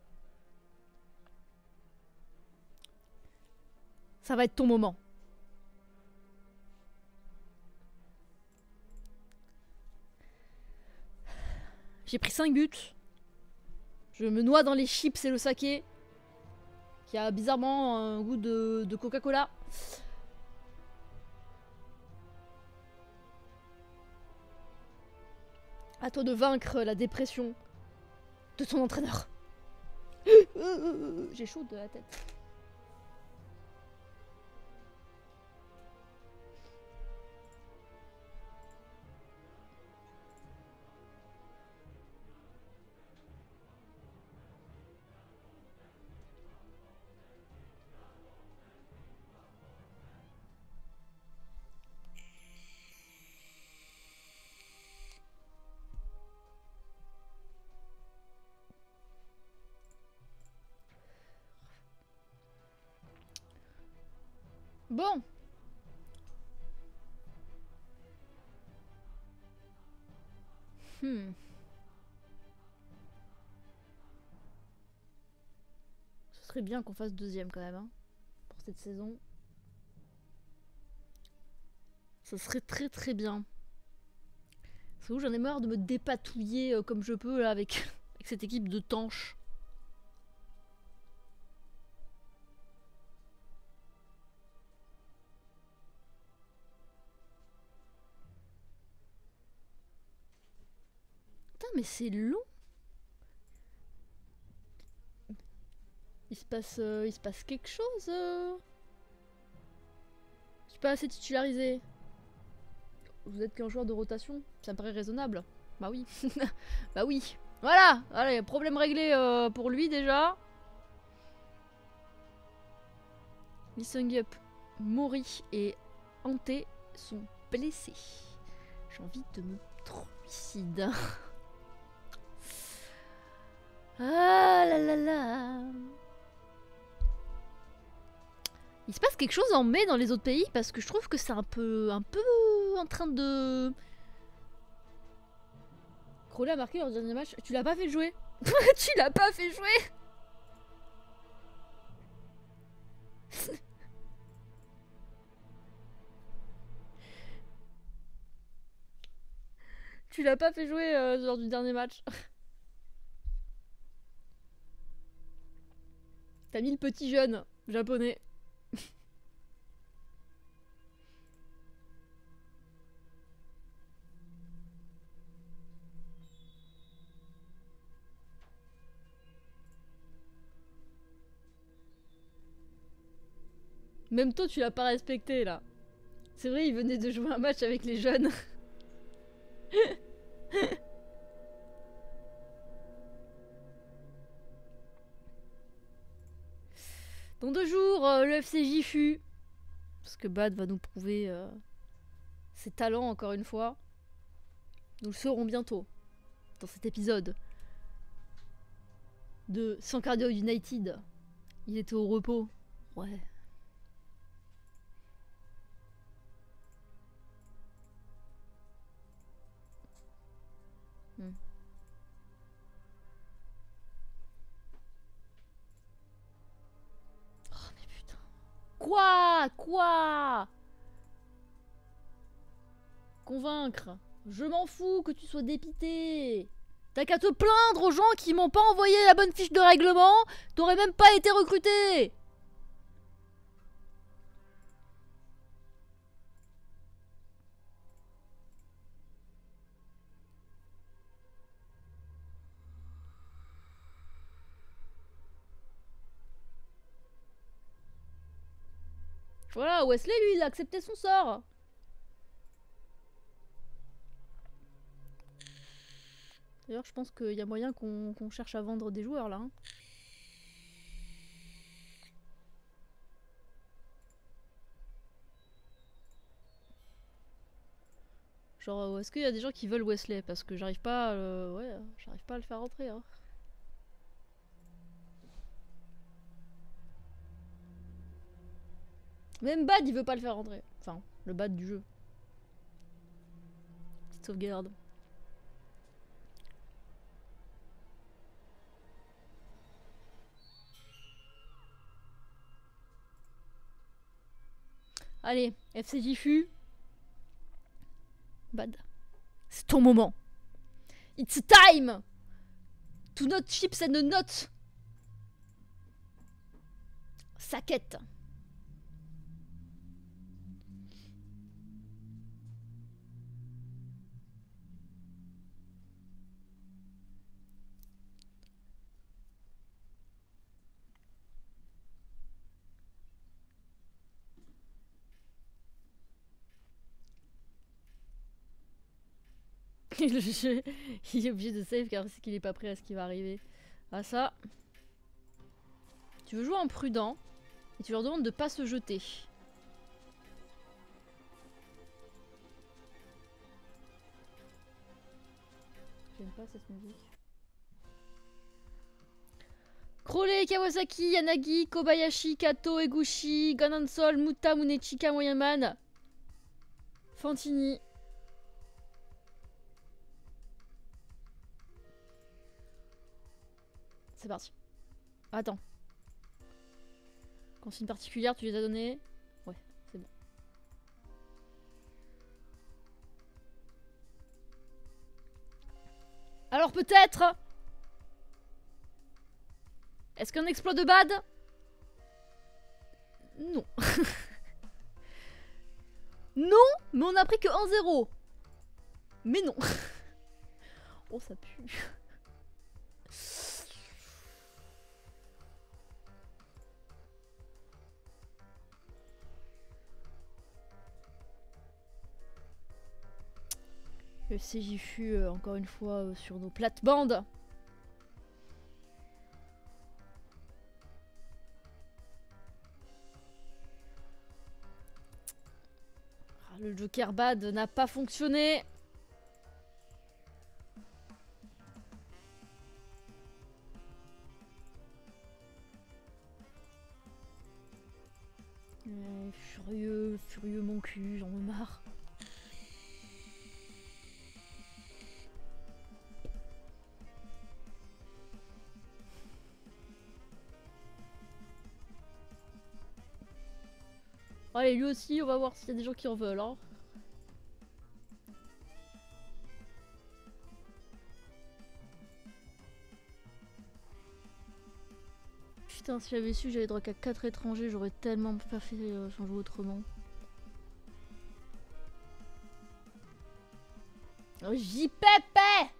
Ça va être ton moment. J'ai pris 5 buts. Je me noie dans les chips et le saké. Qui a bizarrement un goût de Coca-Cola. À toi de vaincre la dépression de ton entraîneur. J'ai chaud de la tête. Bon. Ce serait bien qu'on fasse deuxième quand même, hein, pour cette saison. Ça serait très très bien. C'est où j'en ai marre de me dépatouiller comme je peux là avec, avec cette équipe de tanches. Putain mais c'est long. Il se passe quelque chose. Je suis pas assez titularisé. Vous êtes qu'un joueur de rotation, ça me paraît raisonnable. Bah oui. Bah oui. Voilà. Allez, problème réglé pour lui déjà. Lee Seung-yup, Mori et Ante sont blessés. J'ai envie de me suicide. Ah là là là. Il se passe quelque chose en mai dans les autres pays parce que je trouve que c'est un peu en train de... Crowley a marqué leur dernier match. Tu l'as pas fait jouer. Tu l'as pas fait jouer. Tu l'as pas fait jouer lors du dernier match. T'as mis le petit jeune japonais. Même toi, tu l'as pas respecté là. C'est vrai, il venait de jouer un match avec les jeunes. Dans 2 jours, le FC Gifu. Parce que Bad va nous prouver ses talents encore une fois. Nous le saurons bientôt. Dans cet épisode. De Sankardio United. Il était au repos. Ouais. Oh mais putain. Quoi Convaincre. Je m'en fous que tu sois dépité. T'as qu'à te plaindre aux gens qui m'ont pas envoyé la bonne fiche de règlement. T'aurais même pas été recruté. Voilà, Wesley, lui, il a accepté son sort. D'ailleurs, je pense qu'il y a moyen qu'on cherche à vendre des joueurs, là. Hein. Genre, est-ce qu'il y a des gens qui veulent Wesley? Parce que j'arrive pas, ouais, j'arrive pas à le faire rentrer. Hein. Même Bad, il veut pas le faire rentrer. Enfin, le Bad du jeu. Petite sauvegarde. Allez, FC Gifu. Bad. C'est ton moment. It's time to not chips and not. Saquette. Le jeu, il est obligé de save car c'est qu'il est pas prêt à ce qui va arriver. Ah ça. Tu veux jouer en prudent et tu leur demandes de pas se jeter. J'aime pas cette musique. Crowley, Kawasaki, Yanagi, Kobayashi, Kato, Eguchi, Ganansol, Muta, Munechika, Moyaman, Fantini. C'est parti. Attends. Consigne particulière, tu les as données? Ouais, c'est bon. Alors peut-être... Est-ce qu'un exploit de bad? Non. Non, mais on a pris que 1-0. Mais non. Oh, ça pue. Le CJFU, encore une fois, sur nos plates-bandes. Le Joker Bad n'a pas fonctionné. Furieux, furieux mon cul, j'en ai marre. Allez, lui aussi, on va voir s'il y a des gens qui en veulent. Hein. Putain, si j'avais su, j'avais droit qu'à 4 étrangers, j'aurais tellement pas fait changer autrement. Oh, JPP!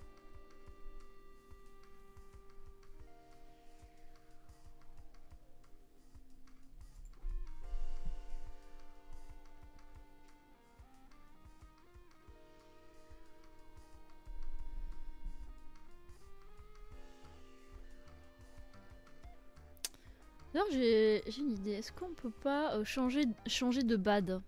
D'ailleurs, j'ai une idée. Est-ce qu'on peut pas changer de bad?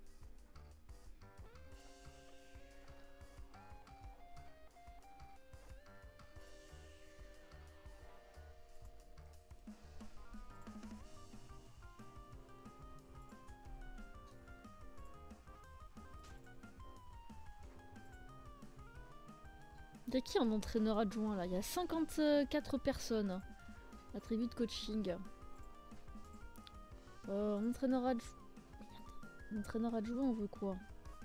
Il y a qui en entraîneur adjoint là? Il y a 54 personnes. Attribut de coaching. Entraîneur adjoint, on veut quoi?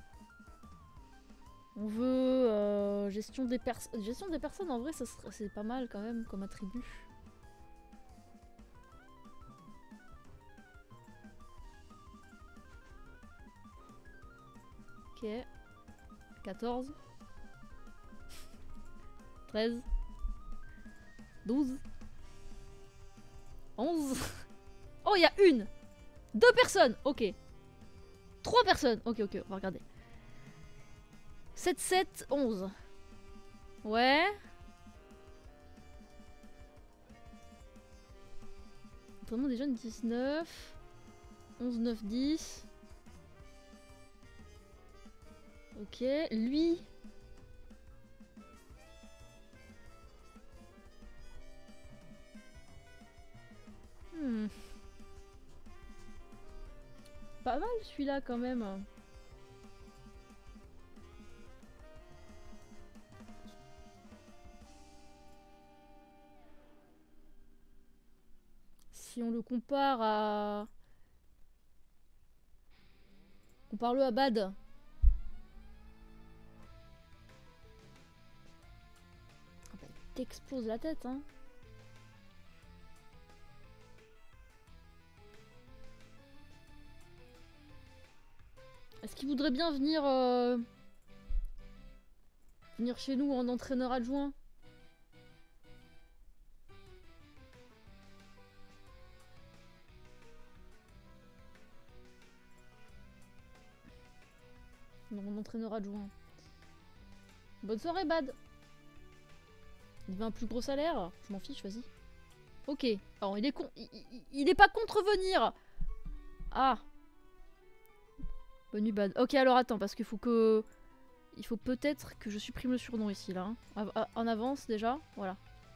On veut gestion des personnes. Gestion des personnes, en vrai, c'est pas mal quand même comme attribut. Ok. 14. 13. 12. 11. Oh, il y a une! 2 personnes! Ok. 3 personnes! Ok, ok, on va regarder. 7, 7, 11. Ouais. Vraiment des jeunes 19. 11, 9, 10. Ok, lui. pas mal celui-là quand même. Si on le compare à... Compare-le à Bad. Ah bah, il t'explose la tête, hein. Est-ce qu'il voudrait bien venir... venir chez nous en entraîneur adjoint? Non, en entraîneur adjoint. Bonne soirée, Bad. Il veut un plus gros salaire? Je m'en fiche, vas-y. Ok. Alors, il est con... Il est pas contre venir. Ah. Bonne nuit, Bad. Ok, alors attends, parce qu'il faut que... Il faut peut-être que je supprime le surnom ici, là. Hein. En avance, déjà. Voilà.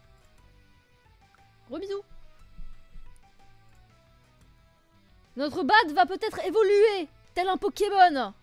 Gros bisous. Notre Bad va peut-être évoluer, tel un Pokémon.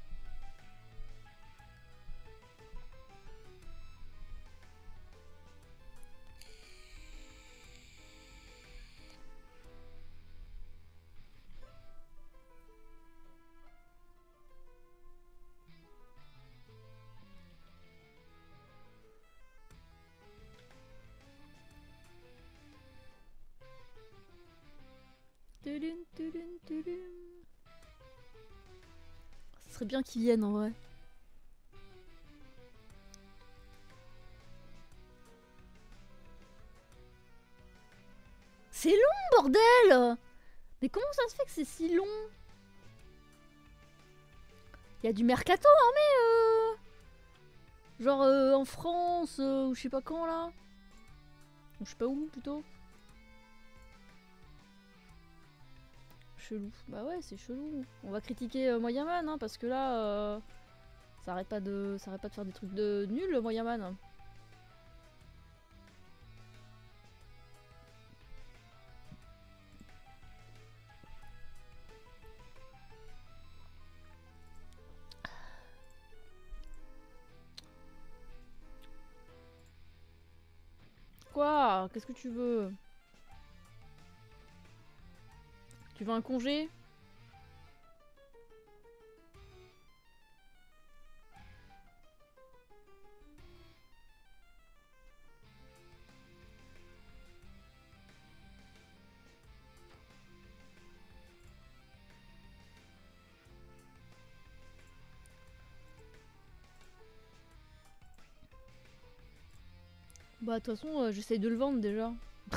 Ce serait bien qu'ils viennent en vrai. C'est long, bordel! Mais comment ça se fait que c'est si long? Il y a du mercato, hein, mais genre en France, ou je sais pas quand là. Ou je sais pas où plutôt. Chelou. Bah ouais, c'est chelou. On va critiquer Moyaman, hein, parce que là, ça arrête pas de faire des trucs de nul, Moyaman. Quoi? Qu'est-ce que tu veux? Tu veux un congé? Bah de toute façon, j'essaye de le vendre déjà.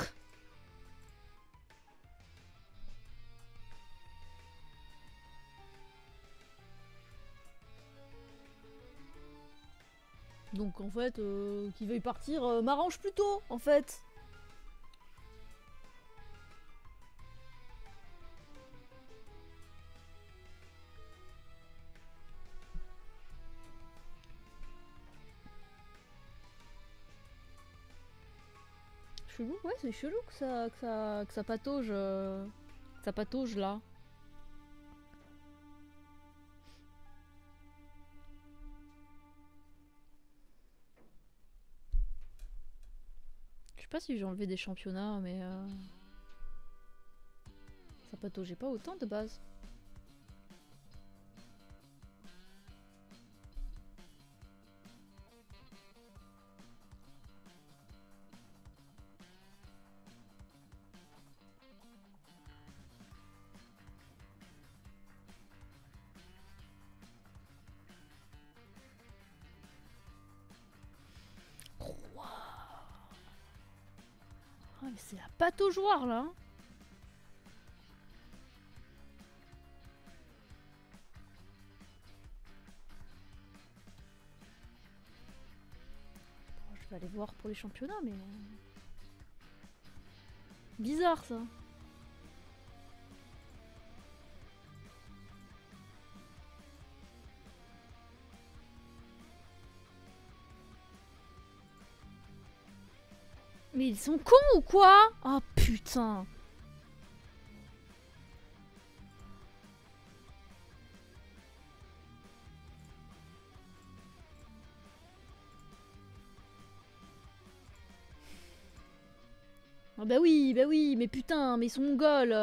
Donc en fait, qu'il veuille partir m'arrange plutôt, en fait. Chelou, ouais, c'est chelou que ça patauge, que ça patauge là. Je sais pas si j'ai enlevé des championnats, mais ça pataugeait pas autant de base. Ah mais c'est la pataugeoire là. Hein. Bon, je vais aller voir pour les championnats, mais bizarre ça. Mais ils sont cons ou quoi? Oh putain. Ah bah oui, mais putain, mais ils sont mongols.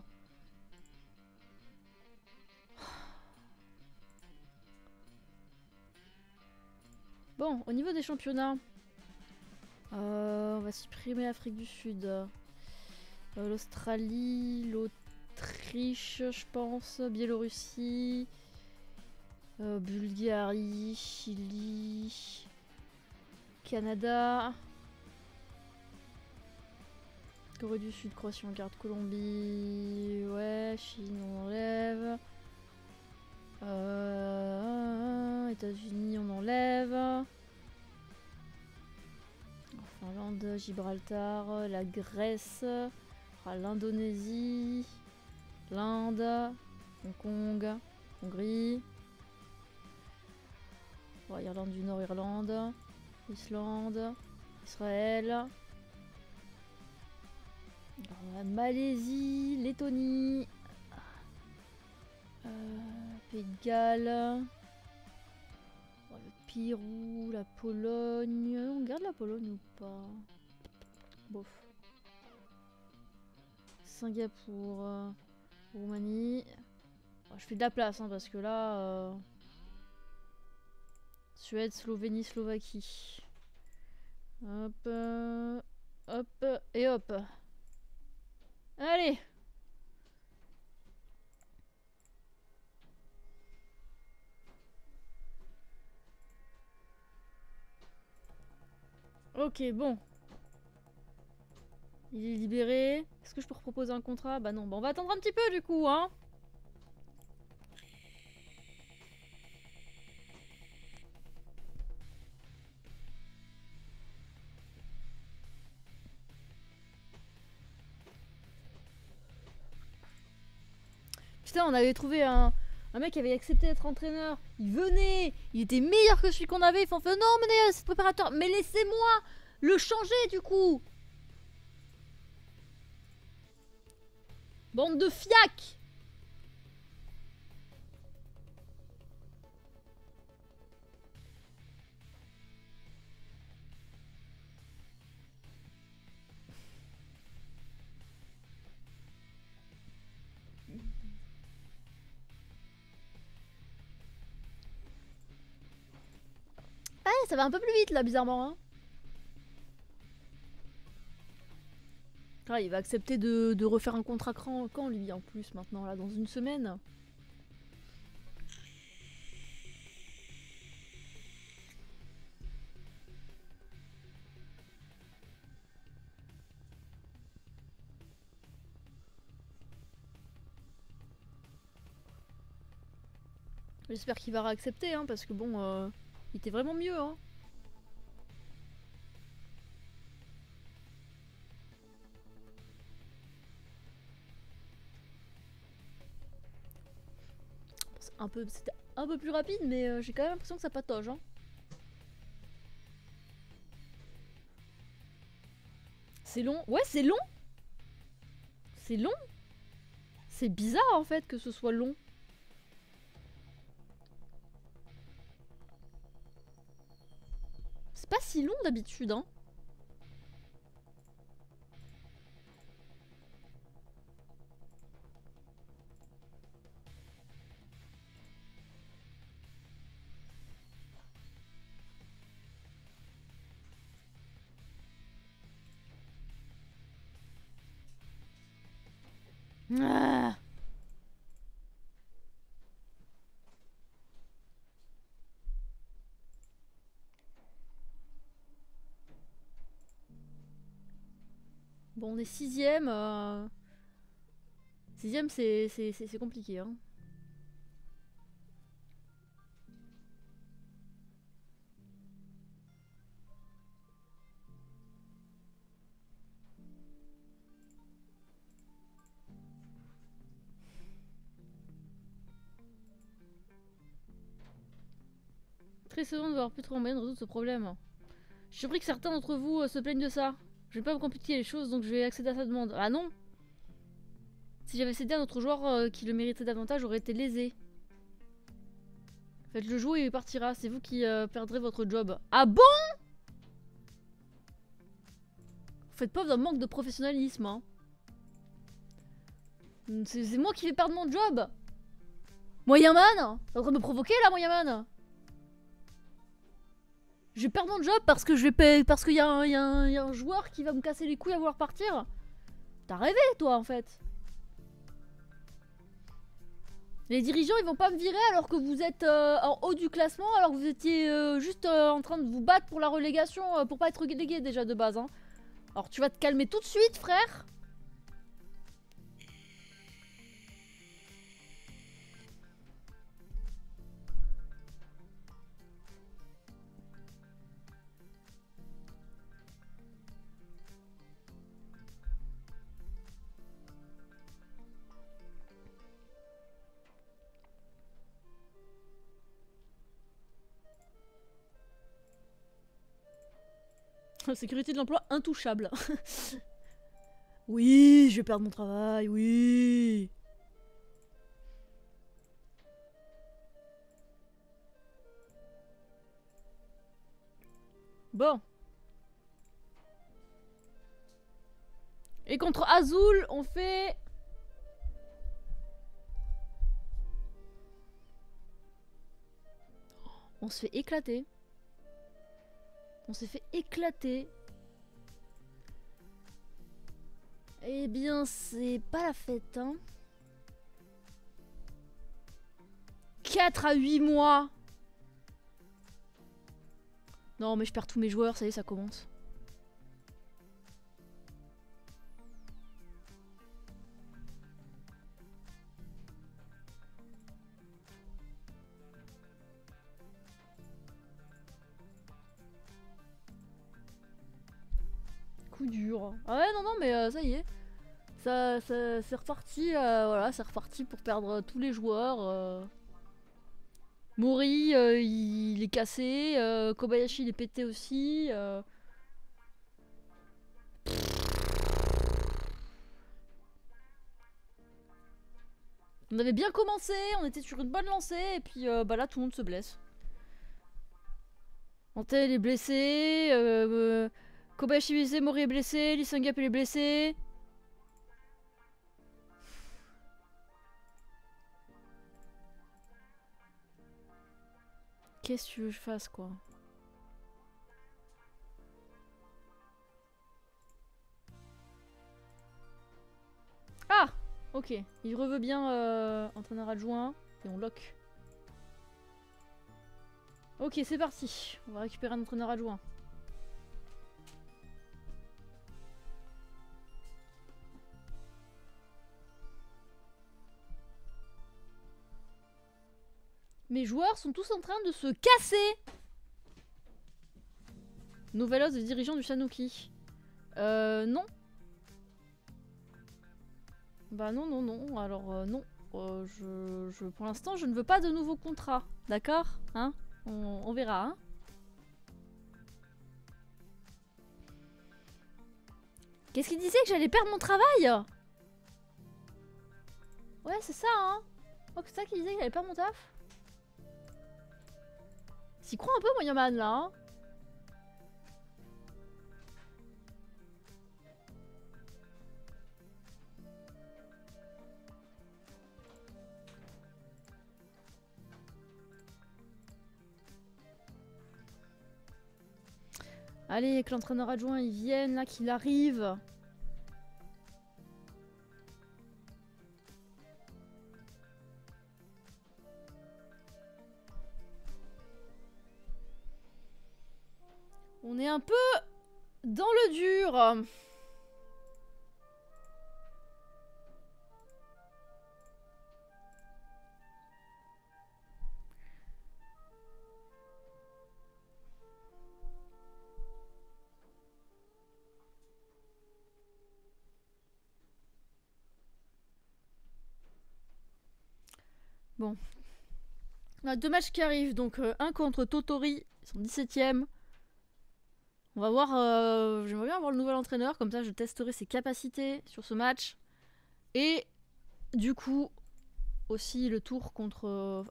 Bon, au niveau des championnats, on va supprimer l'Afrique du Sud. L'Australie, l'Autriche, je pense, Biélorussie, Bulgarie, Chili, Canada, Corée du Sud, Croatie on garde, Colombie, ouais, Chine on enlève, États-Unis on enlève, Finlande, Gibraltar, la Grèce, l'Indonésie, l'Inde, Hong Kong, Hongrie, ouais, Irlande du Nord, Irlande, Islande, Israël, la Malaisie, Lettonie, Pays de Galles, le Pérou, la Pologne. On garde la Pologne ou pas? Bof. Singapour, Roumanie. Bon, je fais de la place hein, parce que là... Suède, Slovénie, Slovaquie. Hop, hop, et hop. Allez. Ok, bon. Il est libéré. Est-ce que je peux proposer un contrat? Bah non, bah on va attendre un petit peu du coup, hein. Putain, on avait trouvé un mec qui avait accepté d'être entraîneur. Il venait, il était meilleur que celui qu'on avait. Ils font fait non, mais c'est préparateur. Mais laissez-moi le changer du coup. Bande de fiac. Ouais, ça va un peu plus vite là, bizarrement. Hein. Ah, il va accepter de refaire un contrat quand lui en plus maintenant là, dans une semaine. J'espère qu'il va réaccepter, hein, parce que bon, il était vraiment mieux, hein. C'était un peu plus rapide, mais j'ai quand même l'impression que ça patauge, hein. C'est long. Ouais, c'est long. C'est long. C'est bizarre en fait que ce soit long. C'est pas si long d'habitude, hein. Ah. Bon, on est sixième. Sixième, c'est compliqué, hein. Très saison de voir plus trop en moyen de résoudre ce problème. Je suis surpris que certains d'entre vous se plaignent de ça. Je vais pas vous compliquer les choses, donc je vais accéder à sa demande. Ah non. Si j'avais cédé à un autre joueur qui le méritait davantage, j'aurais été lésé. Faites le jouer et il partira. C'est vous qui perdrez votre job. Ah bon? faites preuve d'un manque de professionnalisme. Hein. C'est moi qui vais perdre mon job. Moyenman, t'es en train de me provoquer là, Moyenman? Je vais perdre mon job parce que parce qu'il y a un joueur qui va me casser les couilles à vouloir partir. T'as rêvé, toi, en fait. Les dirigeants, ils vont pas me virer alors que vous êtes en haut du classement, alors que vous étiez juste en train de vous battre pour la relégation, pour pas être relégué déjà de base. Hein. Alors tu vas te calmer tout de suite, frère. Sécurité de l'emploi intouchable. Oui, je vais perdre mon travail, oui. Bon. Et contre Azul, on fait... On se fait éclater. On s'est fait éclater. Eh bien, c'est pas la fête, hein. 4 à 8 mois. Non, mais je perds tous mes joueurs, ça y est, ça commence. Coup dur. Ah ouais, non, non, mais ça y est. Ça c'est reparti, voilà, c'est reparti pour perdre tous les joueurs. Mori, il est cassé. Kobayashi, il est pété aussi. On avait bien commencé, on était sur une bonne lancée, et puis bah là, tout le monde se blesse. Antel est blessé, Kobayashi est blessé, Mori est blessé, Lee Sung-yup il est blessé. Qu'est-ce que tu veux que je fasse, quoi? Ah! Ok, il reveut bien entraîneur adjoint, et on lock. Ok, c'est parti. On va récupérer un entraîneur adjoint. Mes joueurs sont tous en train de se casser. Nouvelle os des dirigeants du Sanuki. Non. Bah non, non, non. Alors non. Pour l'instant, je ne veux pas de nouveaux contrats. D'accord? Hein? On verra, hein? Qu'est-ce qu'il disait que j'allais perdre mon travail? Ouais, c'est ça, hein? Oh, c'est ça qu'il disait que j'allais perdre mon taf? S'y croit un peu, Moyaman, là, hein? Allez, que l'entraîneur adjoint il vienne, là, qu'il arrive. On est un peu dans le dur. Bon. On a 2 matchs qui arrivent, donc un contre Totori, ils sont 17ème. On va voir, j'aimerais bien avoir le nouvel entraîneur, comme ça je testerai ses capacités sur ce match. Et du coup, aussi le tour contre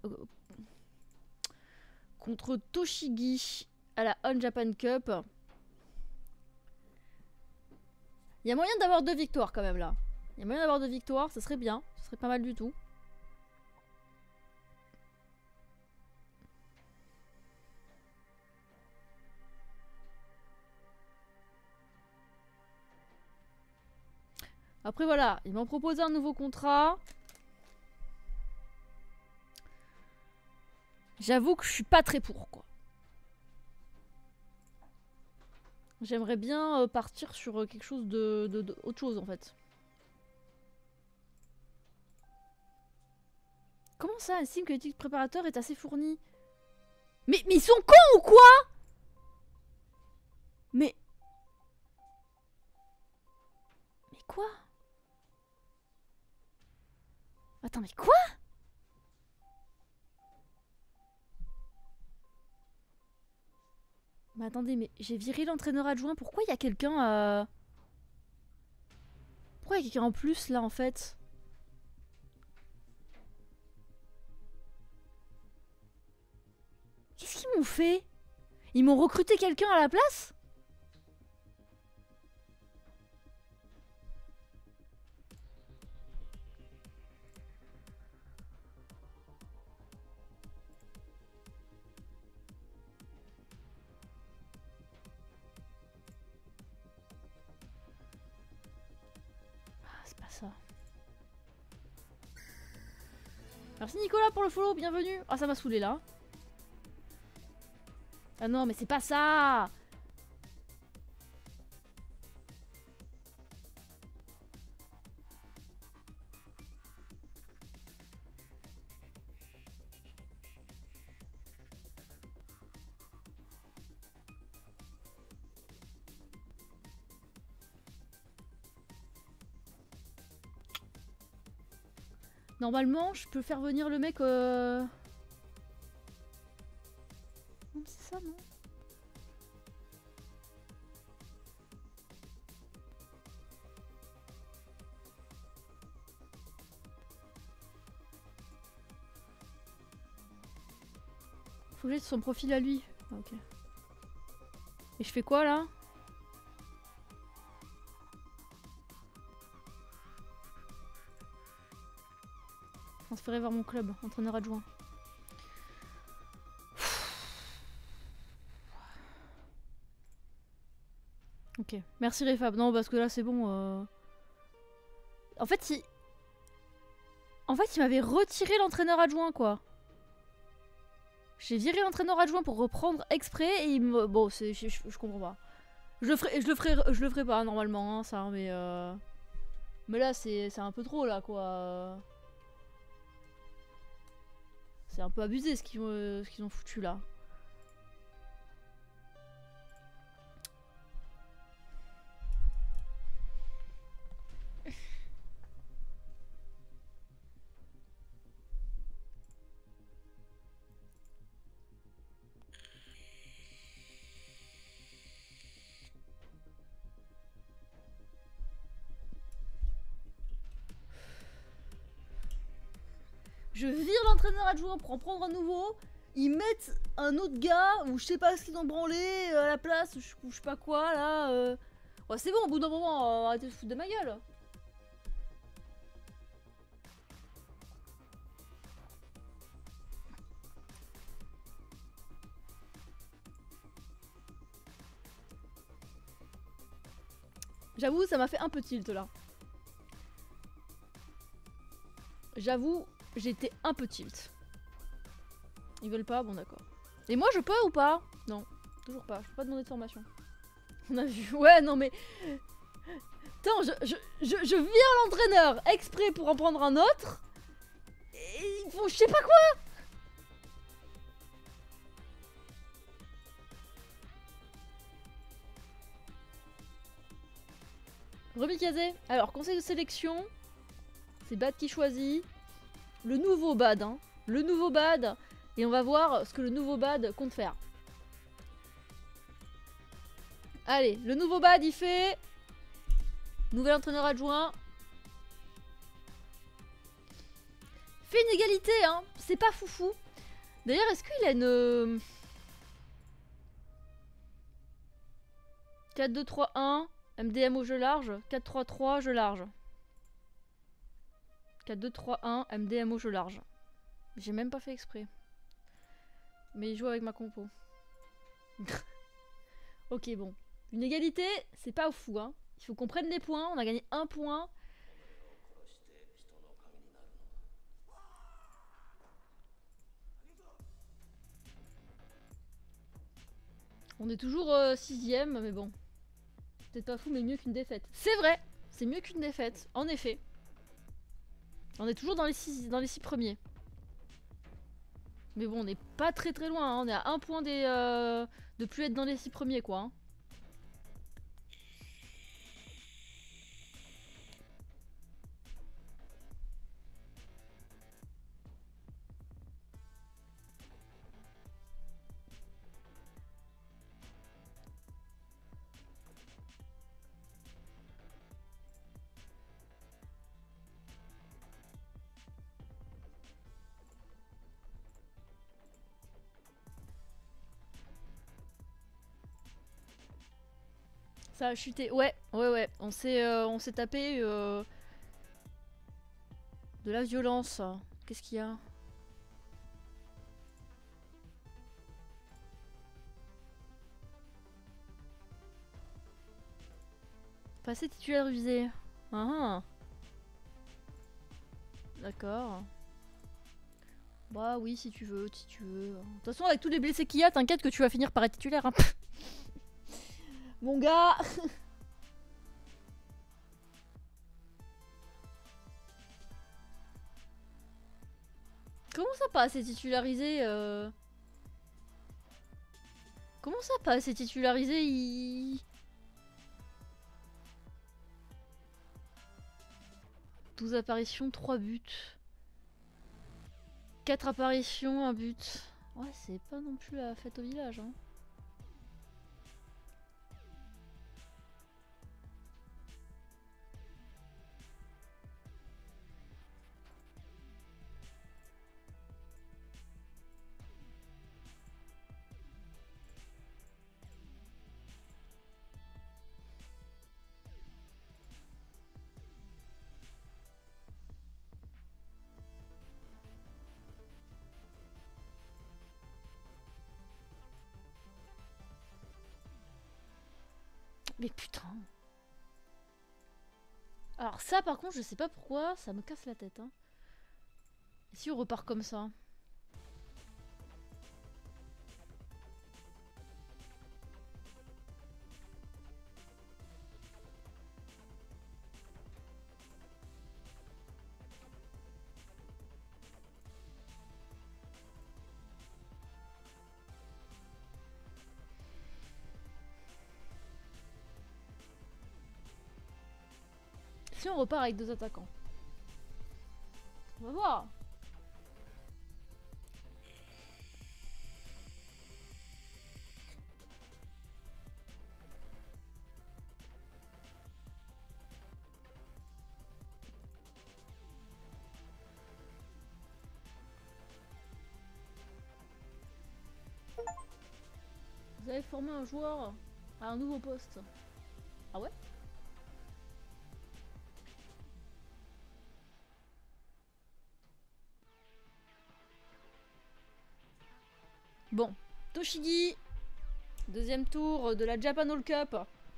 Toshigi à la On Japan Cup. Il y a moyen d'avoir 2 victoires quand même là. Il y a moyen d'avoir 2 victoires, ça serait bien. Ça serait pas mal du tout. Après voilà, ils m'ont proposé un nouveau contrat. J'avoue que je suis pas très pour quoi. J'aimerais bien partir sur quelque chose de autre chose en fait. Comment ça, estime que l'éthique préparateur est assez fournie? Mais ils sont cons ou quoi? Mais quoi? Attends, mais quoi? Mais attendez, mais j'ai viré l'entraîneur adjoint. Pourquoi il y a quelqu'un Pourquoi il y a quelqu'un en plus là en fait? Qu'est-ce qu'ils m'ont fait? Ils m'ont recruté quelqu'un à la place? Ça. Merci Nicolas pour le follow, bienvenue. Ah ça m'a saoulé là. Ah non mais c'est pas ça. Normalement, je peux faire venir le mec. Non, c'est ça, non? Faut que j'aille sur son profil à lui. Ah, ok. Et je fais quoi là? Transférer vers mon club, entraîneur adjoint. Ok, merci Refab. Non, parce que là c'est bon. En fait, il m'avait retiré l'entraîneur adjoint quoi. J'ai viré l'entraîneur adjoint pour reprendre exprès et il me. Bon, je comprends pas. Je le ferai pas normalement, hein, ça, mais. Mais là, c'est un peu trop là quoi. C'est un peu abusé ce qu'ils ont foutu là. Je vire l'entraîneur adjoint pour en prendre un nouveau. Ils mettent un autre gars, ou je sais pas ce qu'ils ont branlé à la place, ou je sais pas quoi là. Ouais, c'est bon, au bout d'un moment, arrêtez de foutre de ma gueule. J'avoue, ça m'a fait un peu tilt là. J'avoue, j'étais un peu tilt. Ils veulent pas, bon d'accord. Et moi je peux ou pas? Non, toujours pas, je peux pas demander de formation. On a vu, ouais non mais... Attends, je vire l'entraîneur exprès pour en prendre un autre. Et ils font je sais pas quoi. Remikazé. Alors, conseil de sélection. C'est Bad qui choisit. Le nouveau Bad, hein. Le nouveau Bad. Et on va voir ce que le nouveau Bad compte faire. Allez, le nouveau Bad, il fait... Nouvel entraîneur adjoint. Fait une égalité, hein. C'est pas foufou. D'ailleurs, est-ce qu'il a une... 4, 2, 3, 1. MDM au jeu large. 4-3-3, jeu large. 4-2-3-1, MDM au jeu large. J'ai même pas fait exprès. Mais il joue avec ma compo. Ok, bon. Une égalité, c'est pas fou, hein. Il faut qu'on prenne des points. On a gagné 1 point. On est toujours 6ème, mais bon. Peut-être pas fou, mais mieux qu'une défaite. C'est vrai, c'est mieux qu'une défaite, en effet. On est toujours dans les 6 premiers. Mais bon, on n'est pas très loin, hein. On est à 1 point de plus être dans les 6 premiers, quoi. Hein. Ça a chuté. Ouais. On s'est tapé de la violence. Qu'est-ce qu'il y a? Passer titularisé. Ah. D'accord. Bah oui, si tu veux, si tu veux. De toute façon, avec tous les blessés qu'il y a, t'inquiète que tu vas finir par être titulaire. Hein. Mon gars. Comment ça pas assez titularisé Comment ça pas assez titularisé 12 apparitions, 3 buts. 4 apparitions, 1 but. Ouais, c'est pas non plus la fête au village. Hein. Mais putain. Alors ça par contre je sais pas pourquoi, ça me casse la tête. Hein. Et si on repart comme ça? Si on repart avec 2 attaquants. On va voir. Vous avez formé un joueur à un nouveau poste. Ah ouais? Bon, Toshigi, deuxième tour de la Japan All Cup.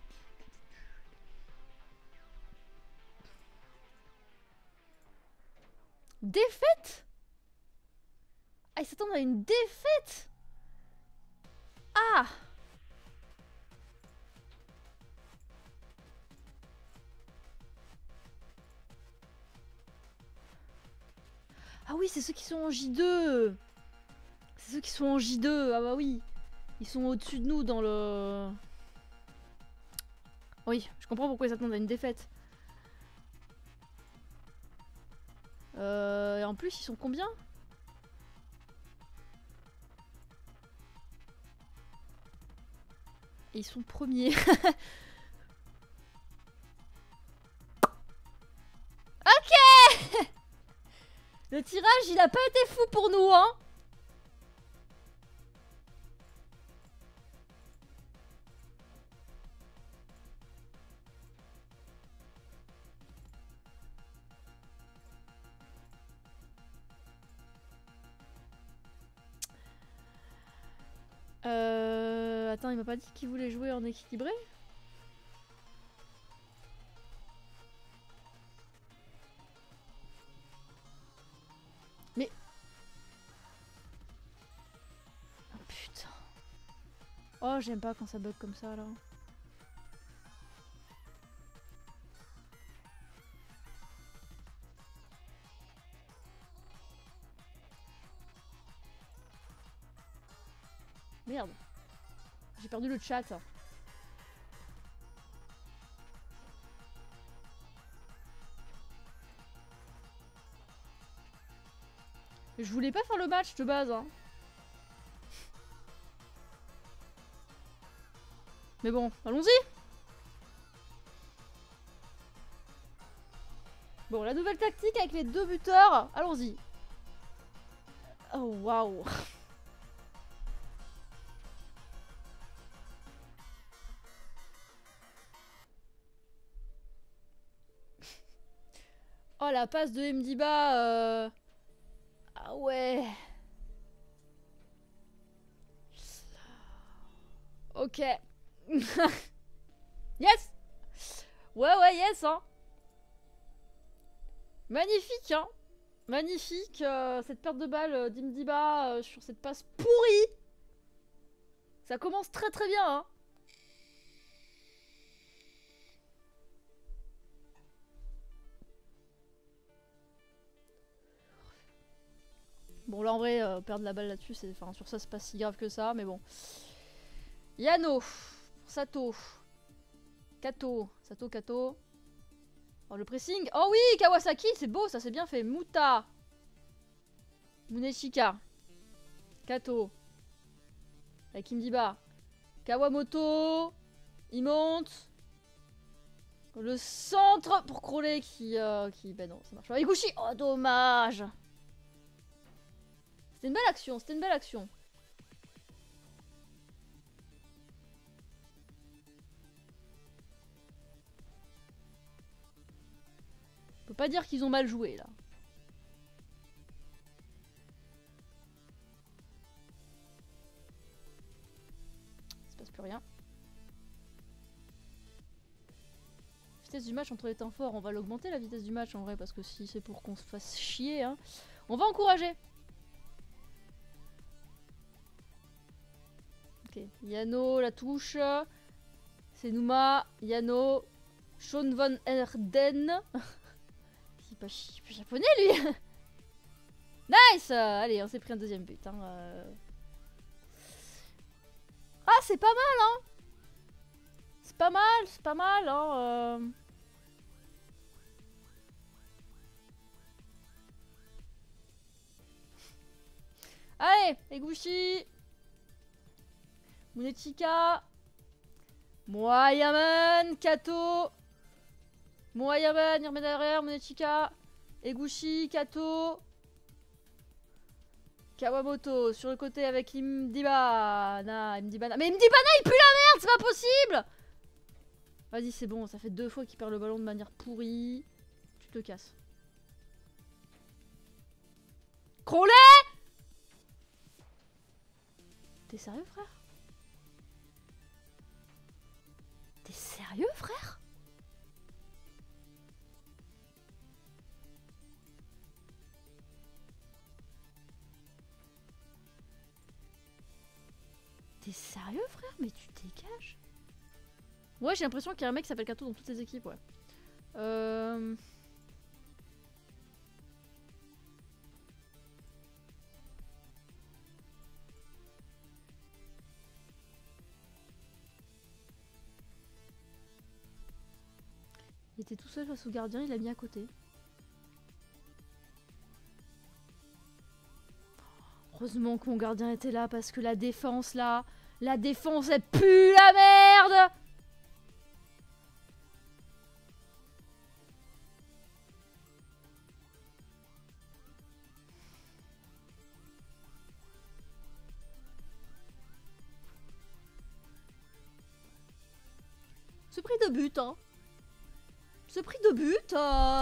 Défaite? Ah, ils s'attendent à une défaite? Ah! Ah oui, c'est ceux qui sont en J2. C'est ceux qui sont en J2. Ah bah oui. Ils sont au-dessus de nous dans le... Oui, je comprends pourquoi ils s'attendent à une défaite. Et en plus, ils sont combien? Et ils sont premiers. Ok. Le tirage, il a pas été fou pour nous, hein. Attends, il m'a pas dit qu'il voulait jouer en équilibré? Mais... Oh putain. Oh, j'aime pas quand ça bug comme ça, là. Merde. J'ai perdu le chat. Je voulais pas faire le match de base, hein. Mais bon, allons-y. Bon, la nouvelle tactique avec les 2 buteurs, allons-y. Oh, waouh. Oh, la passe de Mdiba. Ah ouais. Ok. Yes. Ouais, yes, hein. Magnifique, hein. Magnifique, cette perte de balle d'Mdiba sur cette passe pourrie. Ça commence très très bien, hein. Bon, là en vrai, perdre la balle là-dessus, enfin, sur ça, c'est pas si grave que ça, mais bon. Yano, Sato, Kato, Kato. Oh, le pressing. Oh oui, Kawasaki, c'est beau, ça c'est bien fait. Muta, Muneshika, Kato, avec Mdiba, Kawamoto, il monte. Le centre pour Crowley qui ben non, ça marche pas. Iguchi, oh dommage. C'était une belle action, c'était une belle action. On peut pas dire qu'ils ont mal joué là. Il se passe plus rien. Vitesse du match entre les temps forts, on va l'augmenter la vitesse du match en vrai, parce que si c'est pour qu'on se fasse chier, hein, on va encourager. Ok, Yano, la touche. C'est Numa, Yano, Sean Van Erden. Il est pas japonais lui. Nice. Allez, on s'est pris un deuxième but. Hein. Ah, c'est pas mal, hein. C'est pas mal, hein. Allez, Eguchi, Munechika, Moyaman, Kato, Moyaman, il remet derrière, Munechika, Eguchi, Kato, Kawamoto sur le côté avec Mdibana. Mdibana. Mais Mdibana il pue la merde, c'est pas possible. Vas-y, c'est bon, ça fait 2 fois qu'il perd le ballon de manière pourrie. Tu te casses. Crowley! T'es sérieux, frère? T'es sérieux, frère? T'es sérieux, frère? Mais tu dégages? Ouais, j'ai l'impression qu'il y a un mec qui s'appelle Kato dans toutes les équipes, ouais. Il était tout seul face au gardien, il l'a mis à côté. Heureusement que mon gardien était là parce que la défense là, la défense elle pue la merde. Ce prix de but, hein. Ce prix de but,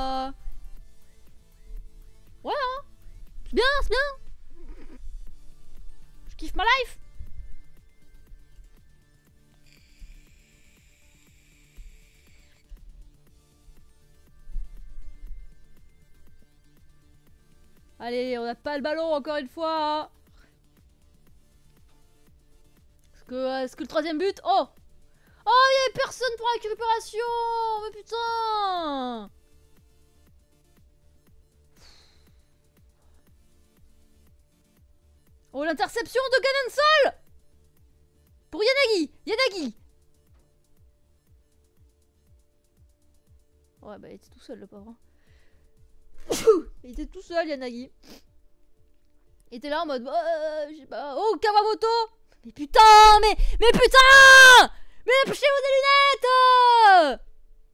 ouais, hein. C'est bien, c'est bien. Je kiffe ma life. Allez, on n'a pas le ballon encore une fois. Est-ce que le troisième but... Oh! Oh, il n'y avait personne pour la récupération! Mais putain! Oh, l'interception de Ganensol! Pour Yanagi! Yanagi! Ouais, bah il était tout seul, le pauvre. Il était tout seul, Yanagi. Il était là en mode... je sais pas... Oh, Kawamoto! Mais putain! Mais putain! Mais lâchez-vous des lunettes!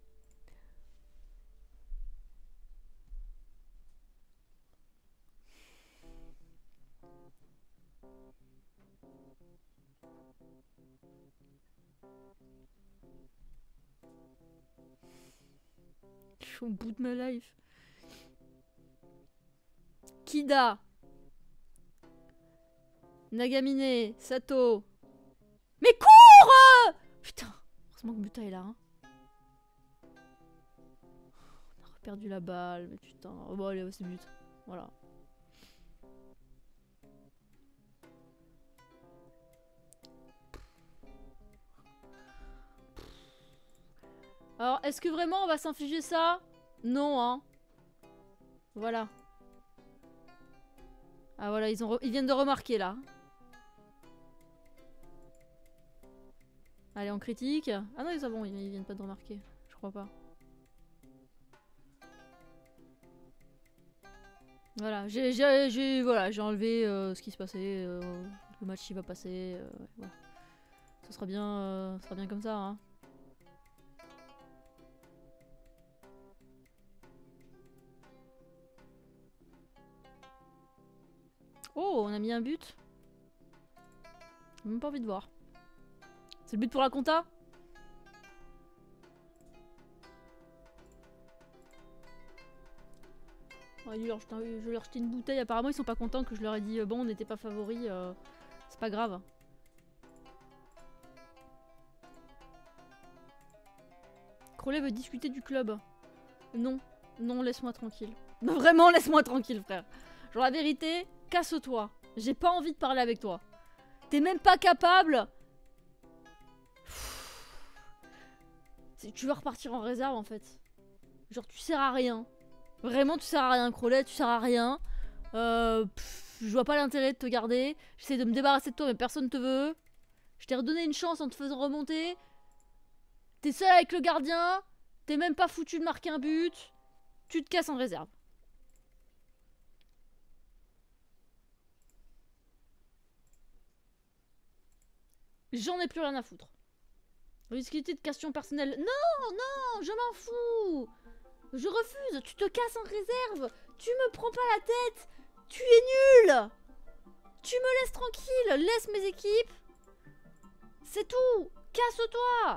Je suis au bout de ma life. Kida. Nagamine. Sato. Mais cours! Putain. Heureusement que Muta est là. Hein. On a reperdu la balle. Mais putain. Oh bon, allez, c'est but. Voilà. Alors, est-ce que vraiment on va s'infliger ça? Non, hein. Voilà. Ah voilà, ils viennent de remarquer là. Allez, on critique. Ah non, c'est bon, ils viennent pas de remarquer. Je crois pas. Voilà, j'ai enlevé ce qui se passait. Le match il va passer. Voilà. Ce sera bien comme ça. Hein. Oh, on a mis un but. J'ai même pas envie de voir. C'est le but pour la compta? Ouais, je vais leur jeter une bouteille. Apparemment, ils sont pas contents que je leur ai dit bon, on n'était pas favoris. C'est pas grave. Crowley veut discuter du club. Non, non, laisse-moi tranquille. Non, vraiment, laisse-moi tranquille, frère. Genre, la vérité, casse-toi. J'ai pas envie de parler avec toi. T'es même pas capable. Tu vas repartir en réserve, en fait. Genre, tu sers à rien. Vraiment, tu sers à rien, Crowley, tu sers à rien. Je vois pas l'intérêt de te garder. J'essaie de me débarrasser de toi, mais personne te veut. Je t'ai redonné une chance en te faisant remonter. T'es seul avec le gardien. T'es même pas foutu de marquer un but. Tu te casses en réserve. J'en ai plus rien à foutre. Risquité de questions personnelles. Non, non, je m'en fous. Je refuse. Tu te casses en réserve. Tu me prends pas la tête. Tu es nul. Tu me laisses tranquille. Laisse mes équipes. C'est tout. Casse-toi.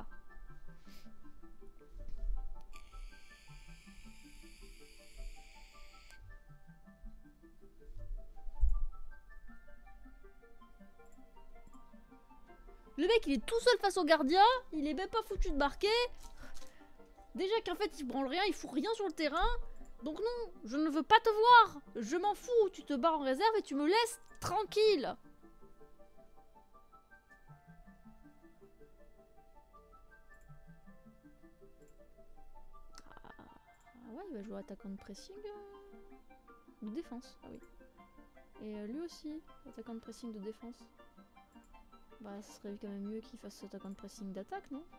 Le mec, il est tout seul face au gardien. Il est même pas foutu de marquer. Déjà qu'en fait, il branle rien, il fout rien sur le terrain. Donc non, je ne veux pas te voir. Je m'en fous. Tu te barres en réserve et tu me laisses tranquille. Ah ouais, il va jouer attaquant de pressing ou défense. Ah oui. Et lui aussi, attaquant de pressing de défense. Bah, ce serait quand même mieux qu'il fasse attaquant de pressing d'attaque, non?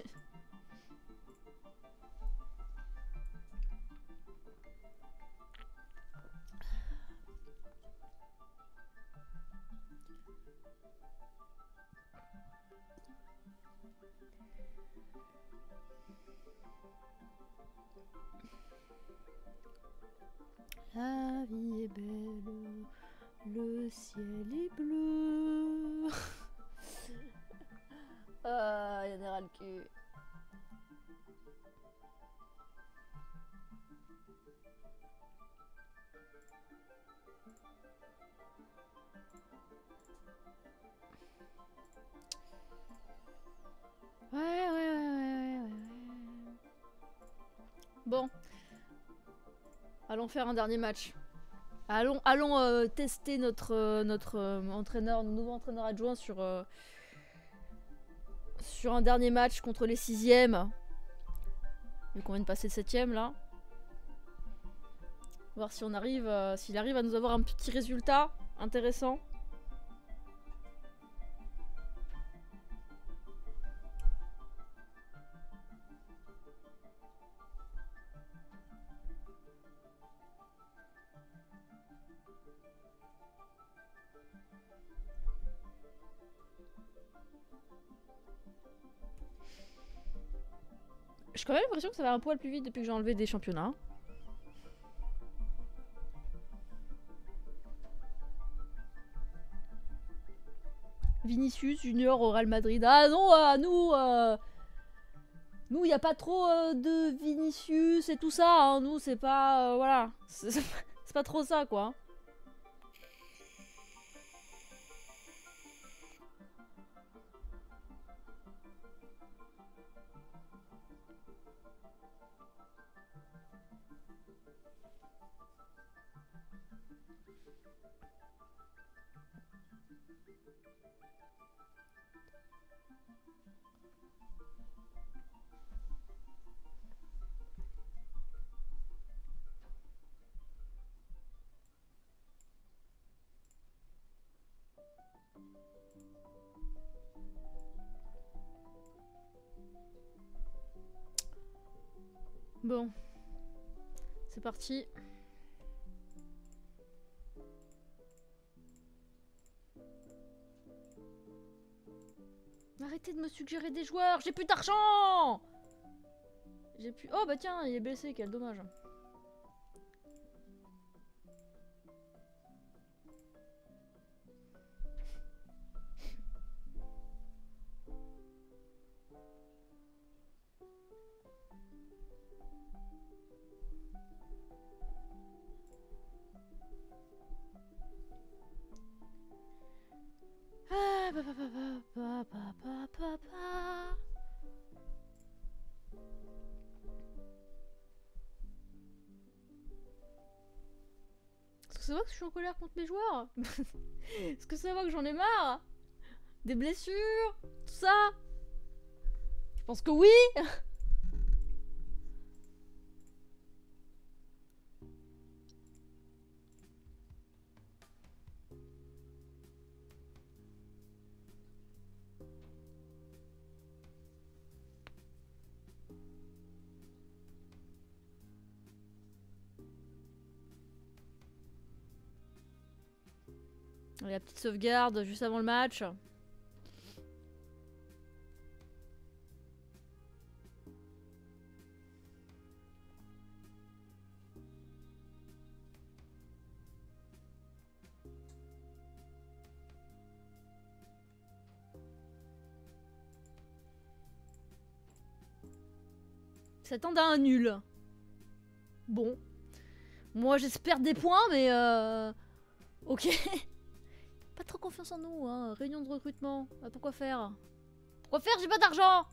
La vie est belle, le ciel est bleu. Ah, y'en a ras le cul. Ouais. Bon. Allons faire un dernier match. Allons tester notre entraîneur, nouveau entraîneur adjoint sur un dernier match contre les 6e. Vu qu'on vient de passer le 7e là. Voir si on arrive, s'il arrive à nous avoir un petit résultat intéressant. J'ai quand même l'impression que ça va un poil plus vite depuis que j'ai enlevé des championnats. Vinicius Junior au Real Madrid. Ah non, nous, il n'y a pas trop de Vinicius et tout ça. Hein. Nous, c'est pas... voilà. C'est pas trop ça, quoi. Bon. C'est parti. Arrêtez de me suggérer des joueurs, j'ai plus d'argent. J'ai plus... Oh bah tiens, il est blessé, quel dommage. Ah, est-ce que ça va que je suis en colère contre mes joueurs? Est-ce que ça va que j'en ai marre? Des blessures? Tout ça? Je pense que oui. La petite sauvegarde juste avant le match. S'attendent à un nul. Bon. Moi j'espère des points mais ok. Pas trop confiance en nous, hein. Réunion de recrutement. Bah, pourquoi faire? Pourquoi faire? J'ai pas d'argent.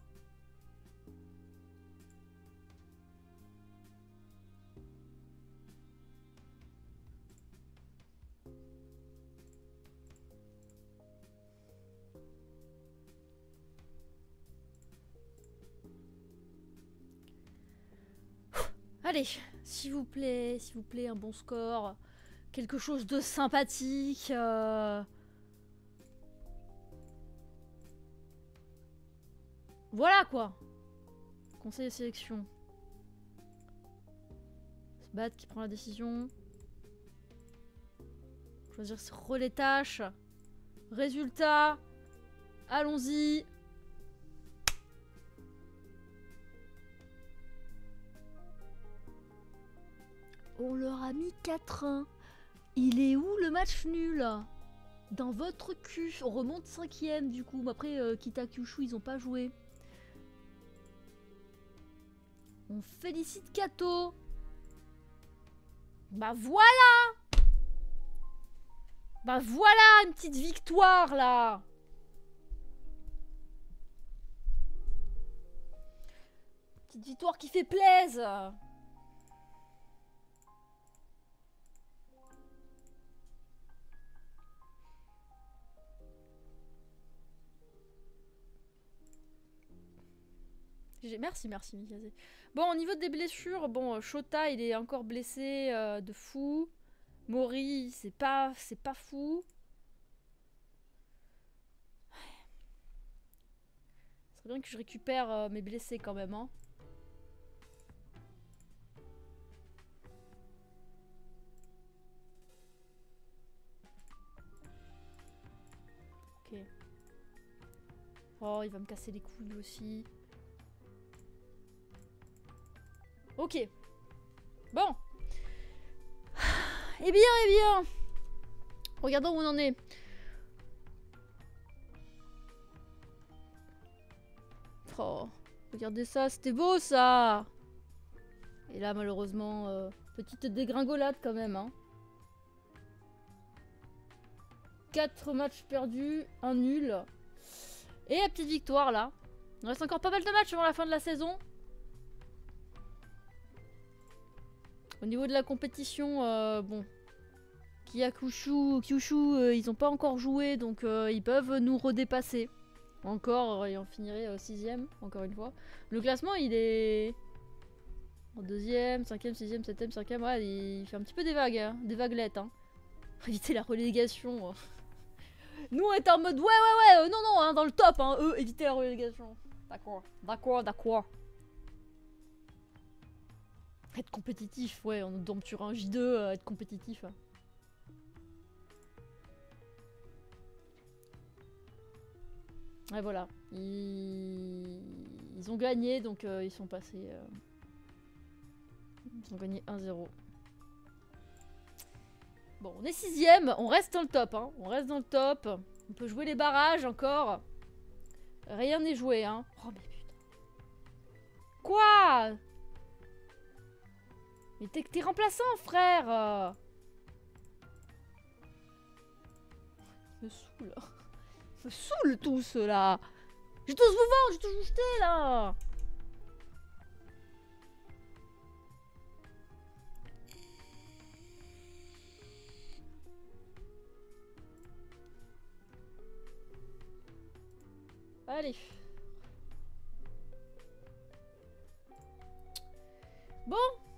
Allez, s'il vous plaît, un bon score. Quelque chose de sympathique. Voilà quoi. Conseil de sélection. Sbat qui prend la décision. Choisir relais tâches. Résultat. Allons-y. On leur a mis 4-1. Il est où le match nul? Dans votre cul. On remonte 5ème du coup. Après, Kitakyushu, ils ont pas joué. On félicite Kato. Bah voilà. Bah voilà une petite victoire là. Petite victoire qui fait plaisir. Merci, merci, Mikazé. Bon, au niveau des blessures, bon, Shota, il est encore blessé de fou. Mori, c'est pas fou. Ce serait bien que je récupère mes blessés quand même, hein. Ok. Oh, il va me casser les couilles aussi. Ok. Bon. Eh bien. Regardons où on en est. Oh, regardez ça, c'était beau ça. Et là, malheureusement, petite dégringolade quand même, hein. 4 matchs perdus, un nul. Et la petite victoire là. Il reste encore pas mal de matchs avant la fin de la saison. Au niveau de la compétition, bon. Kyushu, ils ont pas encore joué, donc ils peuvent nous redépasser. Encore, et on finirait 6ème, encore une fois. Le classement, il est... en 2ème, 5ème, 6ème, 7ème, 5ème, ouais, il fait un petit peu des vagues, hein, des vaguelettes, hein. Éviter la relégation. Nous, on était en mode, ouais, non, hein, dans le top, hein, eux, éviter la relégation. D'accord. Être compétitif, ouais, on tombe sur un J2, être compétitif. Ouais, voilà. Ils ont gagné, donc ils sont passés. Ils ont gagné 1-0. Bon, on est 6ème, on reste dans le top, hein. On reste dans le top. On peut jouer les barrages encore. Rien n'est joué, hein. Oh, mais putain. Quoi? Mais t'es remplaçant, frère. Me saoule. Me saoule tous, là. J'ai tous vous vendre, j'ai tous vous jeter, là. Allez. Bon.